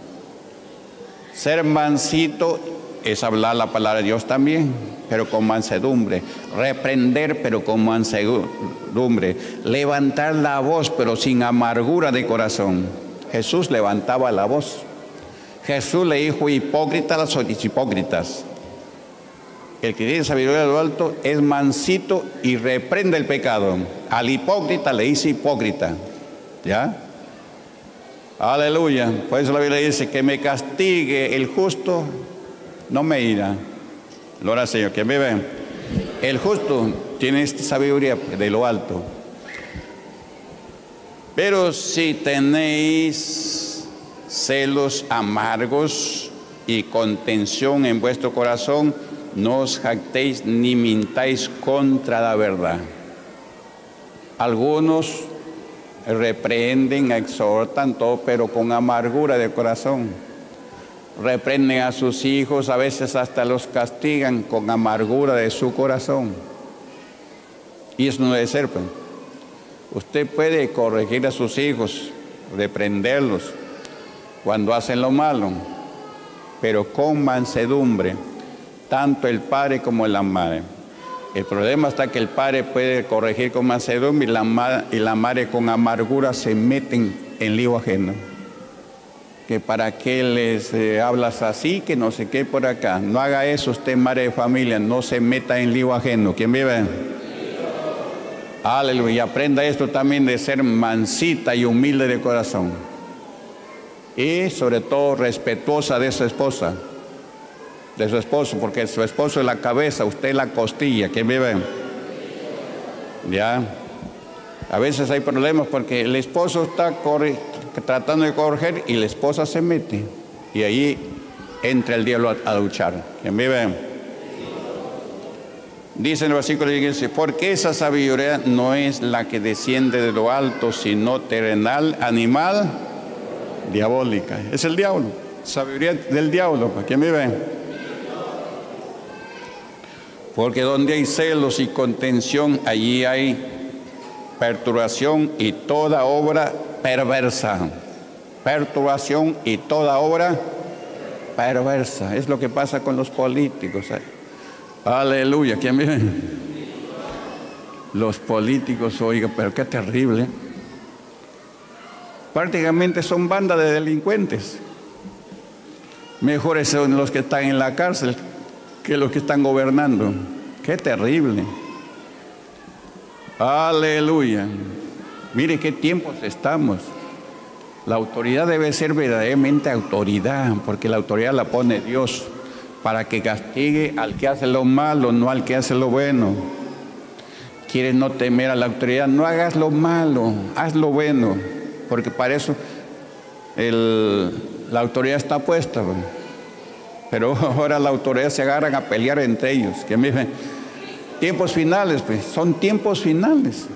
Ser mansito es hablar la palabra de Dios también, pero con mansedumbre. Reprender, pero con mansedumbre. Levantar la voz, pero sin amargura de corazón. Jesús levantaba la voz. Jesús le dijo hipócritas a los hipócritas. El que tiene sabiduría de lo alto es mansito y reprende el pecado. Al hipócrita le dice hipócrita. ¿Ya? Aleluya. Por eso la Biblia dice que me castigue el justo, no me irá. Gloria al Señor. Que me ve. El justo tiene esta sabiduría de lo alto. Pero si tenéis celos amargos y contención en vuestro corazón, no os jactéis ni mintáis contra la verdad. Algunos reprenden, exhortan todo, pero con amargura de corazón. Reprenden a sus hijos, a veces hasta los castigan con amargura de su corazón. Y eso no debe ser, pues. Usted puede corregir a sus hijos, reprenderlos cuando hacen lo malo, pero con mansedumbre. Tanto el padre como la madre. El problema está que el padre puede corregir con mansedumbre y la, ma y la madre con amargura se meten en lío ajeno. Que para qué les eh, hablas así, que no sé qué por acá. No haga eso usted, madre de familia, no se meta en lío ajeno. ¿Quién vive? Aleluya. Y aprenda esto también de ser mansita y humilde de corazón. Y sobre todo respetuosa de su esposa. De su esposo, porque su esposo es la cabeza, usted es la costilla. ¿Quién vive? Ya. A veces hay problemas porque el esposo está tratando de corregir y la esposa se mete. Y ahí entra el diablo a, a luchar. ¿Quién vive? Dice en el versículo diez, porque esa sabiduría no es la que desciende de lo alto, sino terrenal, animal, diabólica. Es el diablo, sabiduría del diablo. ¿Para quién me ve? Porque donde hay celos y contención, allí hay perturbación y toda obra perversa. Perturbación y toda obra perversa. Es lo que pasa con los políticos. Aleluya. ¿Quién vive? Los políticos, oiga, pero qué terrible. Prácticamente son bandas de delincuentes. Mejores son los que están en la cárcel que los que están gobernando. Qué terrible. Aleluya. Mire qué tiempos estamos. La autoridad debe ser verdaderamente autoridad, porque la autoridad la pone Dios para que castigue al que hace lo malo, no al que hace lo bueno. ¿Quieres no temer a la autoridad? No hagas lo malo, haz lo bueno, porque para eso el, la autoridad está puesta. Pero ahora la autoridad se agarran a pelear entre ellos. Que me dicen, tiempos finales, pues, son tiempos finales.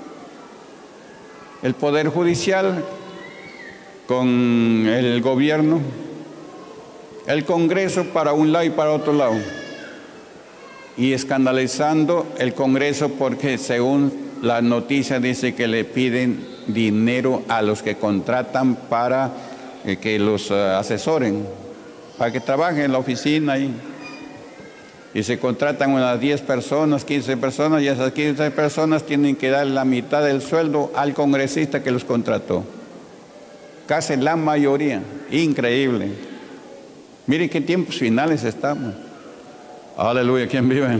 El Poder Judicial con el gobierno, el Congreso para un lado y para otro lado. Y escandalizando el Congreso porque según la noticia dice que le piden dinero a los que contratan para eh, que los uh, asesoren, para que trabajen en la oficina ahí. Y se contratan unas diez personas, quince personas, y esas quince personas tienen que dar la mitad del sueldo al congresista que los contrató. Casi la mayoría. Increíble. Miren qué tiempos finales estamos. Aleluya, ¿quién vive?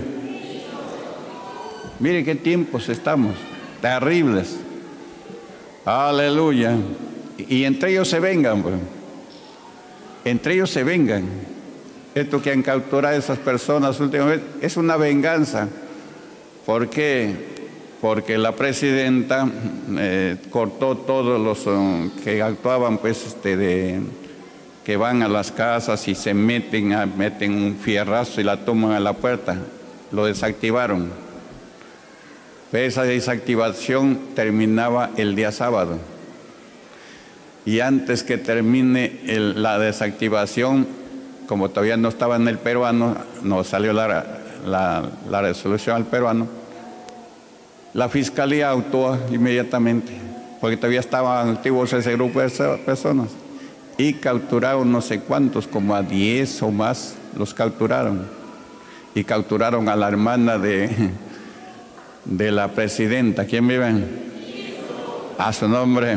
Miren qué tiempos estamos. Terribles. Aleluya. Y entre ellos se vengan, pues. Entre ellos se vengan. Esto que han capturado a esas personas últimamente es una venganza. ¿Por qué? Porque la presidenta eh, cortó todos los um, que actuaban, pues, este, de, que van a las casas y se meten, a, meten un fierrazo y la toman a la puerta. Lo desactivaron. Esa desactivación terminaba el día sábado. Y antes que termine el, la desactivación, como todavía no estaba en el peruano, no salió la, la, la resolución al peruano, la fiscalía actuó inmediatamente, porque todavía estaban activos ese grupo de personas, y capturaron no sé cuántos, como a diez o más, los capturaron, y capturaron a la hermana de, de la presidenta. ¿Quién vive? A su nombre.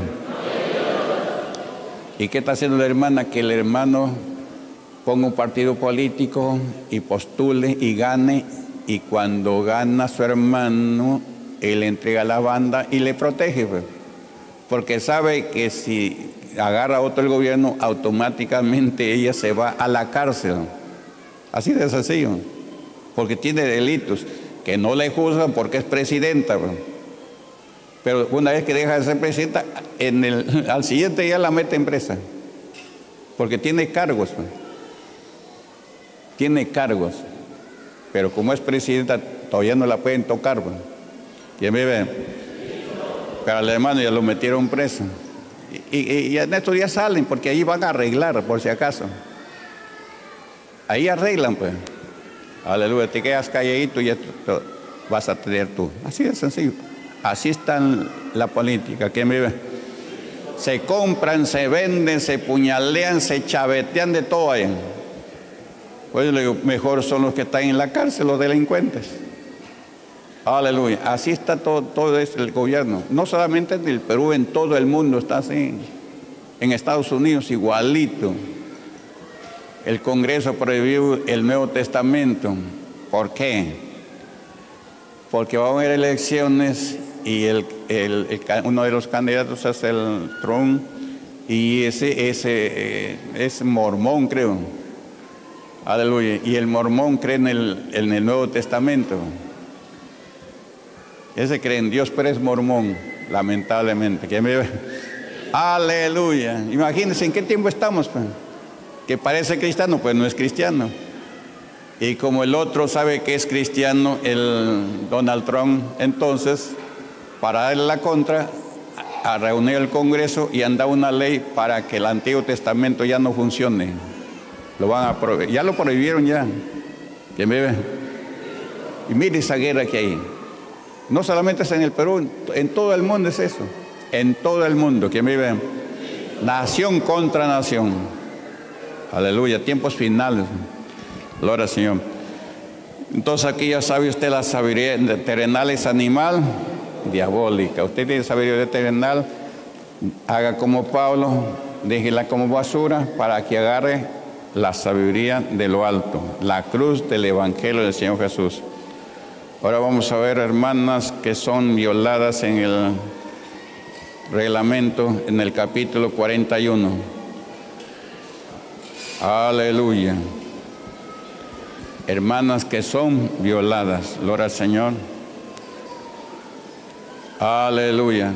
¿Y qué está haciendo la hermana? Que el hermano ponga un partido político y postule y gane, y cuando gana su hermano, él entrega la banda y le protege, pues, porque sabe que si agarra otro el gobierno, automáticamente ella se va a la cárcel. Así de sencillo, porque tiene delitos que no le juzgan porque es presidenta, pues. Pero una vez que deja de ser presidenta, en el, al siguiente ya la mete en presa, porque tiene cargos, pues. Tiene cargos, pero como es presidenta todavía no la pueden tocar, pues. ¿Quién vive? Pero al hermano ya lo metieron preso. Y, y, y en estos días salen, porque ahí van a arreglar, por si acaso. Ahí arreglan, pues. Aleluya, te quedas calladito y ya tú, vas a tener tú. Así de sencillo. Así está la política. ¿Quién vive? Se compran, se venden, se puñalean, se chavetean de todo ahí. Pues yo le digo, mejor son los que están en la cárcel, los delincuentes. Aleluya. Así está todo, todo es el gobierno. No solamente en el Perú, en todo el mundo está así. En Estados Unidos igualito. El Congreso prohibió el Nuevo Testamento. ¿Por qué? Porque va a haber elecciones y el, el, el, uno de los candidatos es el Trump, y ese, ese eh, es mormón, creo. Aleluya. Y el mormón cree en el, en el Nuevo Testamento. Ese cree en Dios, pero es mormón, lamentablemente. ¿Quién me ve? Aleluya. Imagínense en qué tiempo estamos, pues. Que parece cristiano, pues no es cristiano. Y como el otro sabe que es cristiano, el Donald Trump, entonces, para darle la contra, a reunir el Congreso y han dado una ley para que el Antiguo Testamento ya no funcione. Lo van a prohibir. Ya lo prohibieron ya. ¿Quién me ve? Y mire esa guerra que hay. No solamente es en el Perú, en todo el mundo es eso. En todo el mundo. ¿Quién me ve? Nación contra nación. Aleluya. Tiempos finales. Gloria al Señor. Entonces aquí ya sabe usted, la sabiduría terrenal es animal, diabólica. Usted tiene sabiduría terrenal, haga como Pablo, déjela como basura para que agarre la sabiduría de lo alto, la cruz del Evangelio del Señor Jesús. Ahora vamos a ver hermanas que son violadas en el reglamento, en el capítulo cuarenta y uno. Aleluya. Hermanas que son violadas. Gloria al Señor. Aleluya.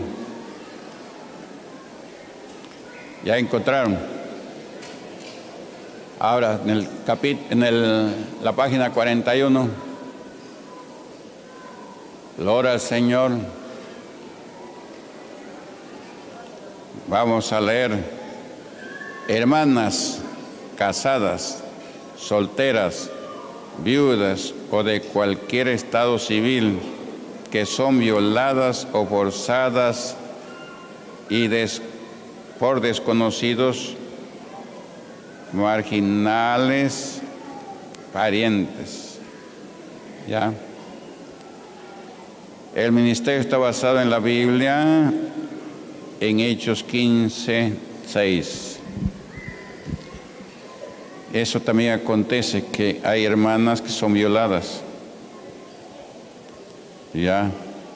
¿Ya encontraron? Ahora, en, el capit en el, la página cuarenta y uno. Gloria al Señor. Vamos a leer. Hermanas casadas, solteras, viudas o de cualquier estado civil que son violadas o forzadas y des, por desconocidos, marginales, parientes. ¿Ya? El ministerio está basado en la Biblia, en Hechos quince, seis. Eso también acontece, que hay hermanas que son violadas. ¿Ya?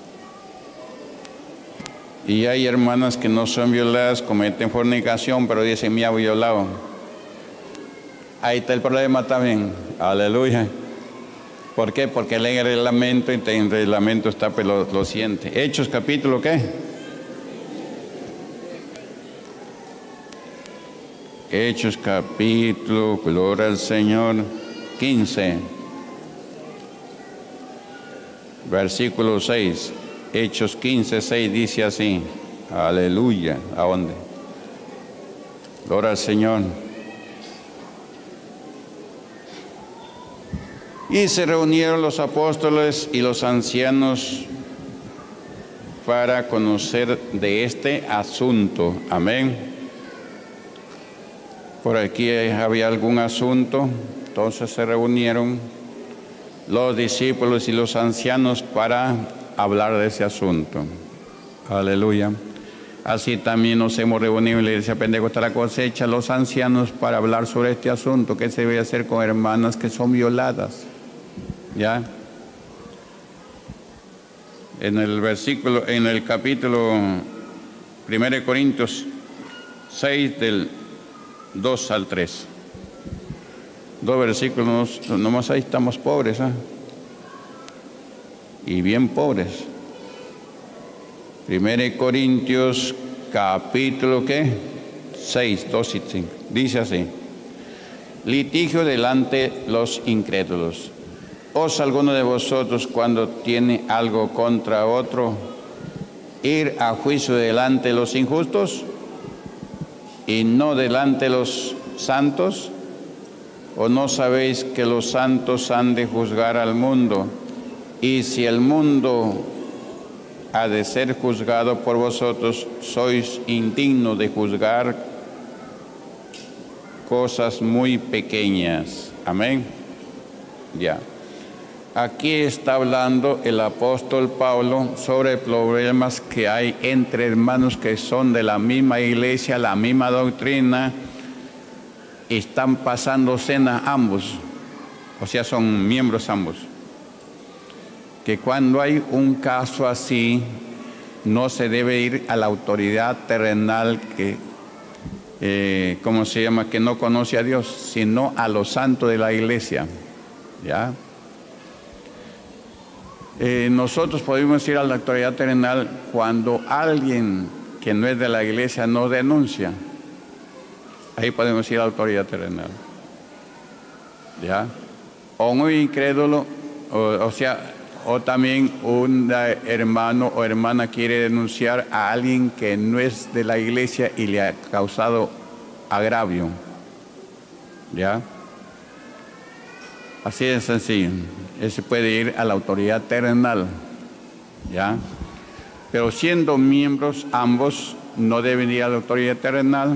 Y hay hermanas que no son violadas, cometen fornicación, pero dicen, me ha violado. Ahí está el problema también. Aleluya. ¿Por qué? Porque leen el reglamento y en el reglamento está, pues lo, lo siente. Hechos capítulo, ¿qué? Hechos capítulo, gloria al Señor, quince, versículo seis. Hechos quince, seis dice así. Aleluya. ¿A dónde? Gloria al Señor. Y se reunieron los apóstoles y los ancianos para conocer de este asunto. Amén. Por aquí había algún asunto, entonces se reunieron los discípulos y los ancianos para hablar de ese asunto. Aleluya. Así también nos hemos reunido en la iglesia Pentecostal La Cosecha, los ancianos, para hablar sobre este asunto, qué se debe hacer con hermanas que son violadas. ¿Ya? En el versículo, en el capítulo primero de Corintios seis, del dos al tres. Dos versículos, nomás ahí estamos pobres, ¿eh? Y bien pobres. Primero de Corintios, capítulo, ¿qué? seis, dos y cinco. Dice así. Litigio delante los incrédulos. ¿Os alguno de vosotros, cuando tiene algo contra otro, ir a juicio delante los injustos y no delante los santos? ¿O no sabéis que los santos han de juzgar al mundo? Y si el mundo ha de ser juzgado por vosotros, sois indignos de juzgar cosas muy pequeñas. Amén. Ya. Aquí está hablando el apóstol Pablo sobre problemas que hay entre hermanos que son de la misma iglesia, la misma doctrina, están pasando cena ambos, o sea, son miembros ambos. Que cuando hay un caso así, no se debe ir a la autoridad terrenal que, eh, ¿cómo se llama?, que no conoce a Dios, sino a los santos de la iglesia. ¿Ya? Eh, nosotros podemos ir a la autoridad terrenal cuando alguien que no es de la iglesia nos denuncia. Ahí podemos ir a la autoridad terrenal. ¿Ya? o un incrédulo, o, o sea, o también un hermano o hermana quiere denunciar a alguien que no es de la iglesia y le ha causado agravio. ¿Ya? Así de sencillo. Ese puede ir a la autoridad terrenal. ¿Ya? Pero siendo miembros ambos, no deben ir a la autoridad terrenal,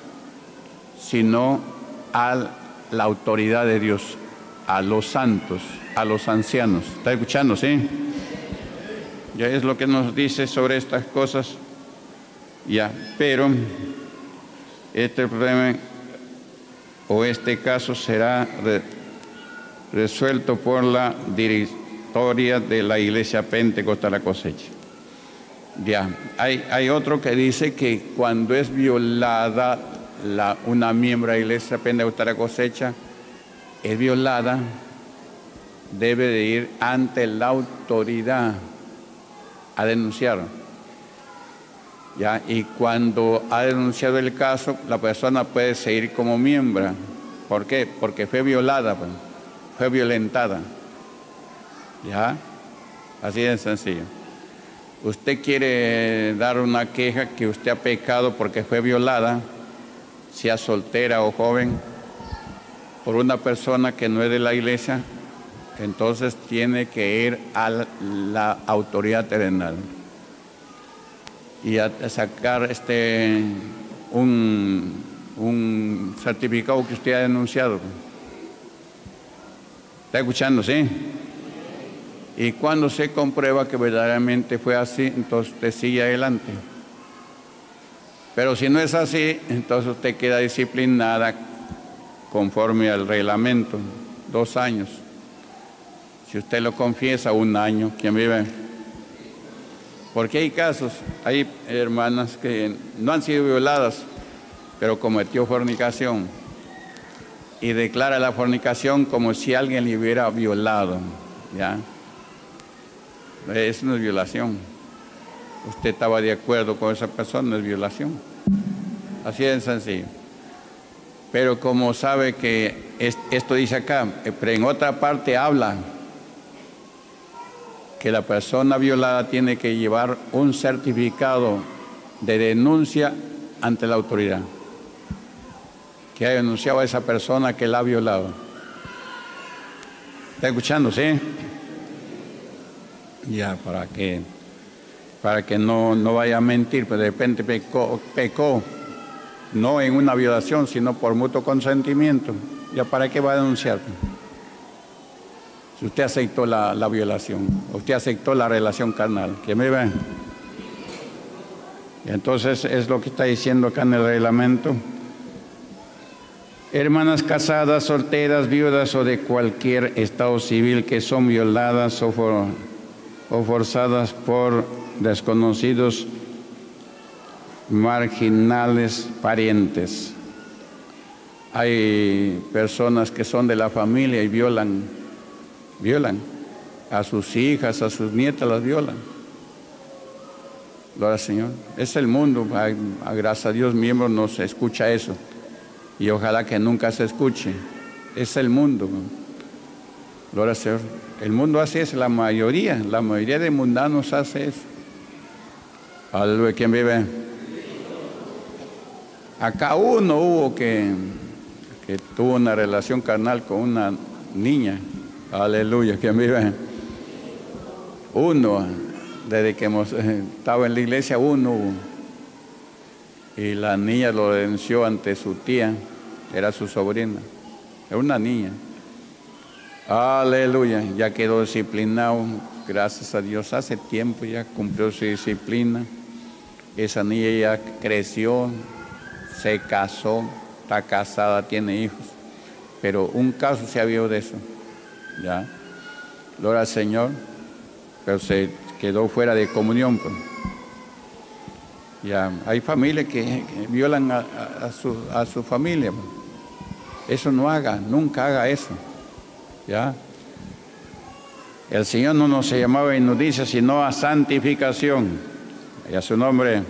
sino a la autoridad de Dios, a los santos, a los ancianos. ¿Está escuchando, sí? Ya es lo que nos dice sobre estas cosas. Ya, pero este problema o este caso será re, resuelto por la directoria de la Iglesia Pentecostal La Cosecha. Ya, hay, hay otro que dice que cuando es violada la, una miembro de la Iglesia Pentecostal La Cosecha, es violada, debe de ir ante la autoridad a denunciar. ¿Ya? Y cuando ha denunciado el caso, la persona puede seguir como miembro. ¿Por qué? Porque fue violada, pues, fue violentada. ¿Ya? Así de sencillo. Usted quiere dar una queja que usted ha pecado porque fue violada, sea soltera o joven, por una persona que no es de la iglesia, entonces tiene que ir a la autoridad terrenal y a sacar este un, un certificado que usted ha denunciado. ¿Está escuchando? Sí. Y cuando se comprueba que verdaderamente fue así, entonces usted sigue adelante. Pero si no es así, entonces usted queda disciplinada conforme al reglamento, dos años. Si usted lo confiesa, un año. ¿Quién vive? Porque hay casos, hay hermanas que no han sido violadas, pero cometió fornicación. Y declara la fornicación como si alguien le hubiera violado. ¿Ya? Eso no es violación. Usted estaba de acuerdo con esa persona, no es violación. Así de sencillo. Pero como sabe que es, esto dice acá, pero en otra parte habla que la persona violada tiene que llevar un certificado de denuncia ante la autoridad, que ha denunciado a esa persona que la ha violado. ¿Está escuchando? ¿Sí? Ya, para que, para que no, no vaya a mentir, pues de repente pecó, pecó, no en una violación, sino por mutuo consentimiento. ¿Ya para qué va a denunciar? Si usted aceptó la, la violación, usted aceptó la relación carnal, ¿que me ven? Entonces es lo que está diciendo acá en el reglamento. Hermanas casadas, solteras, viudas o de cualquier estado civil que son violadas o, for, o forzadas por desconocidos marginales parientes. Hay personas que son de la familia y violan Violan a sus hijas, a sus nietas, las violan. Gloria al Señor. Es el mundo. Ay, gracias a Dios, miembros, no se escucha eso. Y ojalá que nunca se escuche. Es el mundo. Gloria al Señor. El mundo hace eso, la mayoría, la mayoría de mundanos hace eso. Aleluya. ¿Quién vive? Acá uno hubo que, que tuvo una relación carnal con una niña. Aleluya, ¿quién vive? Uno, desde que hemos eh, estado en la iglesia, uno hubo. Y la niña lo denunció ante su tía, era su sobrina, era una niña. Aleluya, ya quedó disciplinado, gracias a Dios, hace tiempo ya cumplió su disciplina. Esa niña ya creció, se casó, está casada, tiene hijos. Pero un caso se ha habido de eso. Ya, gloria al Señor, pero se quedó fuera de comunión. Pues. Ya, hay familias que, que violan a, a, a, su, a su familia. Pues. Eso no haga, nunca haga eso. Ya, el Señor no nos llamaba a inmundicia, sino a santificación. Y a su nombre,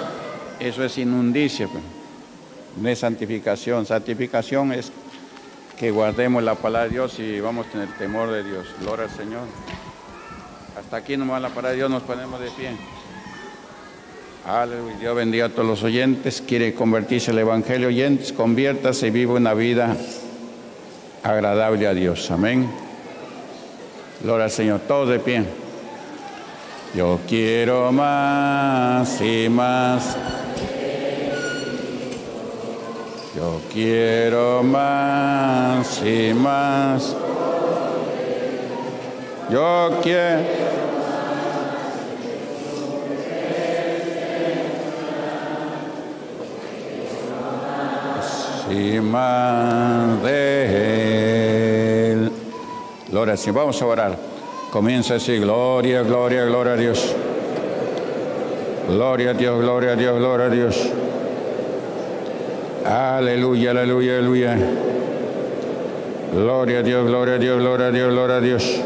eso es inmundicia, pues. No es santificación. Santificación es que guardemos la palabra de Dios y vamos a tener temor de Dios. Gloria al Señor. Hasta aquí nomás la palabra de Dios, nos ponemos de pie. Aleluya. Dios bendiga a todos los oyentes. Quiere convertirse al Evangelio, oyentes, conviértase y vive una vida agradable a Dios. Amén. Gloria al Señor. Todos de pie. Yo quiero más y más. Yo quiero más y más. Yo quiero. Y más de Él. Gloria al Señor. Vamos a orar. Comienza a decir gloria, gloria, gloria a Dios. Gloria a Dios, gloria a Dios, gloria a Dios. Aleluya, aleluya, aleluya. Gloria a Dios, gloria a Dios, gloria a Dios, gloria a Dios.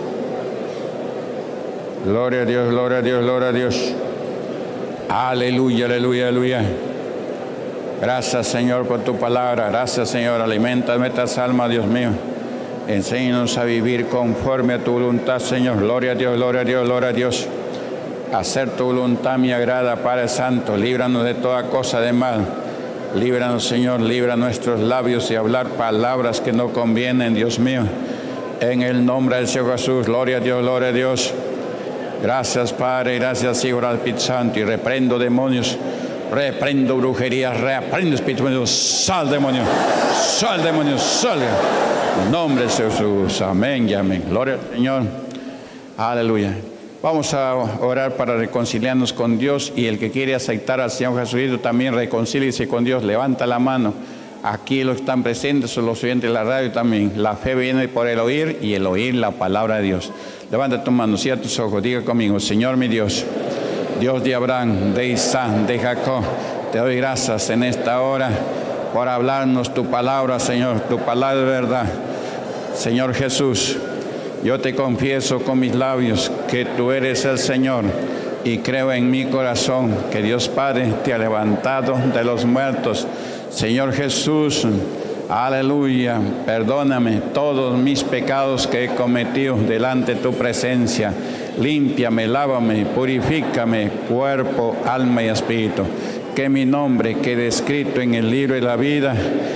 Gloria a Dios, gloria a Dios, gloria a Dios. Aleluya, aleluya, aleluya. Gracias, Señor, por tu palabra. Gracias, Señor. Alimenta nuestras almas, Dios mío. Enséñanos a vivir conforme a tu voluntad, Señor. Gloria a Dios, gloria a Dios, gloria a Dios. Hacer tu voluntad me agrada, Padre Santo. Líbranos de toda cosa de mal. Líbranos, Señor, libra nuestros labios y hablar palabras que no convienen, Dios mío. En el nombre del Señor Jesús. Gloria a Dios, gloria a Dios. Gracias, Padre. Gracias, Hijo del Espíritu Santo. Y reprendo demonios. Reprendo brujerías, reprendo espíritu, sal demonio, sal demonio, sal. En nombre de Jesús, amén y amén. Gloria al Señor, aleluya. Vamos a orar para reconciliarnos con Dios, y el que quiere aceptar al Señor Jesucristo también reconcíliese con Dios. Levanta la mano. Aquí los que están presentes son los oyentes de la radio también. La fe viene por el oír, y el oír la palabra de Dios. Levanta tu mano, cierra tus ojos, diga conmigo: Señor mi Dios, Dios de Abraham, de Isaac, de Jacob, te doy gracias en esta hora por hablarnos tu palabra, Señor, tu palabra de verdad. Señor Jesús, yo te confieso con mis labios que tú eres el Señor, y creo en mi corazón que Dios Padre te ha levantado de los muertos. Señor Jesús, aleluya, perdóname todos mis pecados que he cometido delante de tu presencia. Límpiame, lávame, purifícame, cuerpo, alma y espíritu. Que mi nombre quede escrito en el libro de la vida.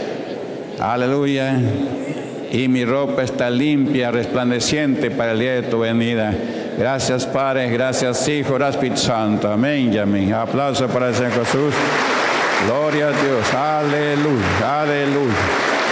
Aleluya. Y mi ropa está limpia, resplandeciente para el día de tu venida. Gracias, Padre. Gracias, Hijo. Gracias, Espíritu Santo. Amén y amén. Aplauso para el Señor Jesús. Gloria a Dios. Aleluya. Aleluya.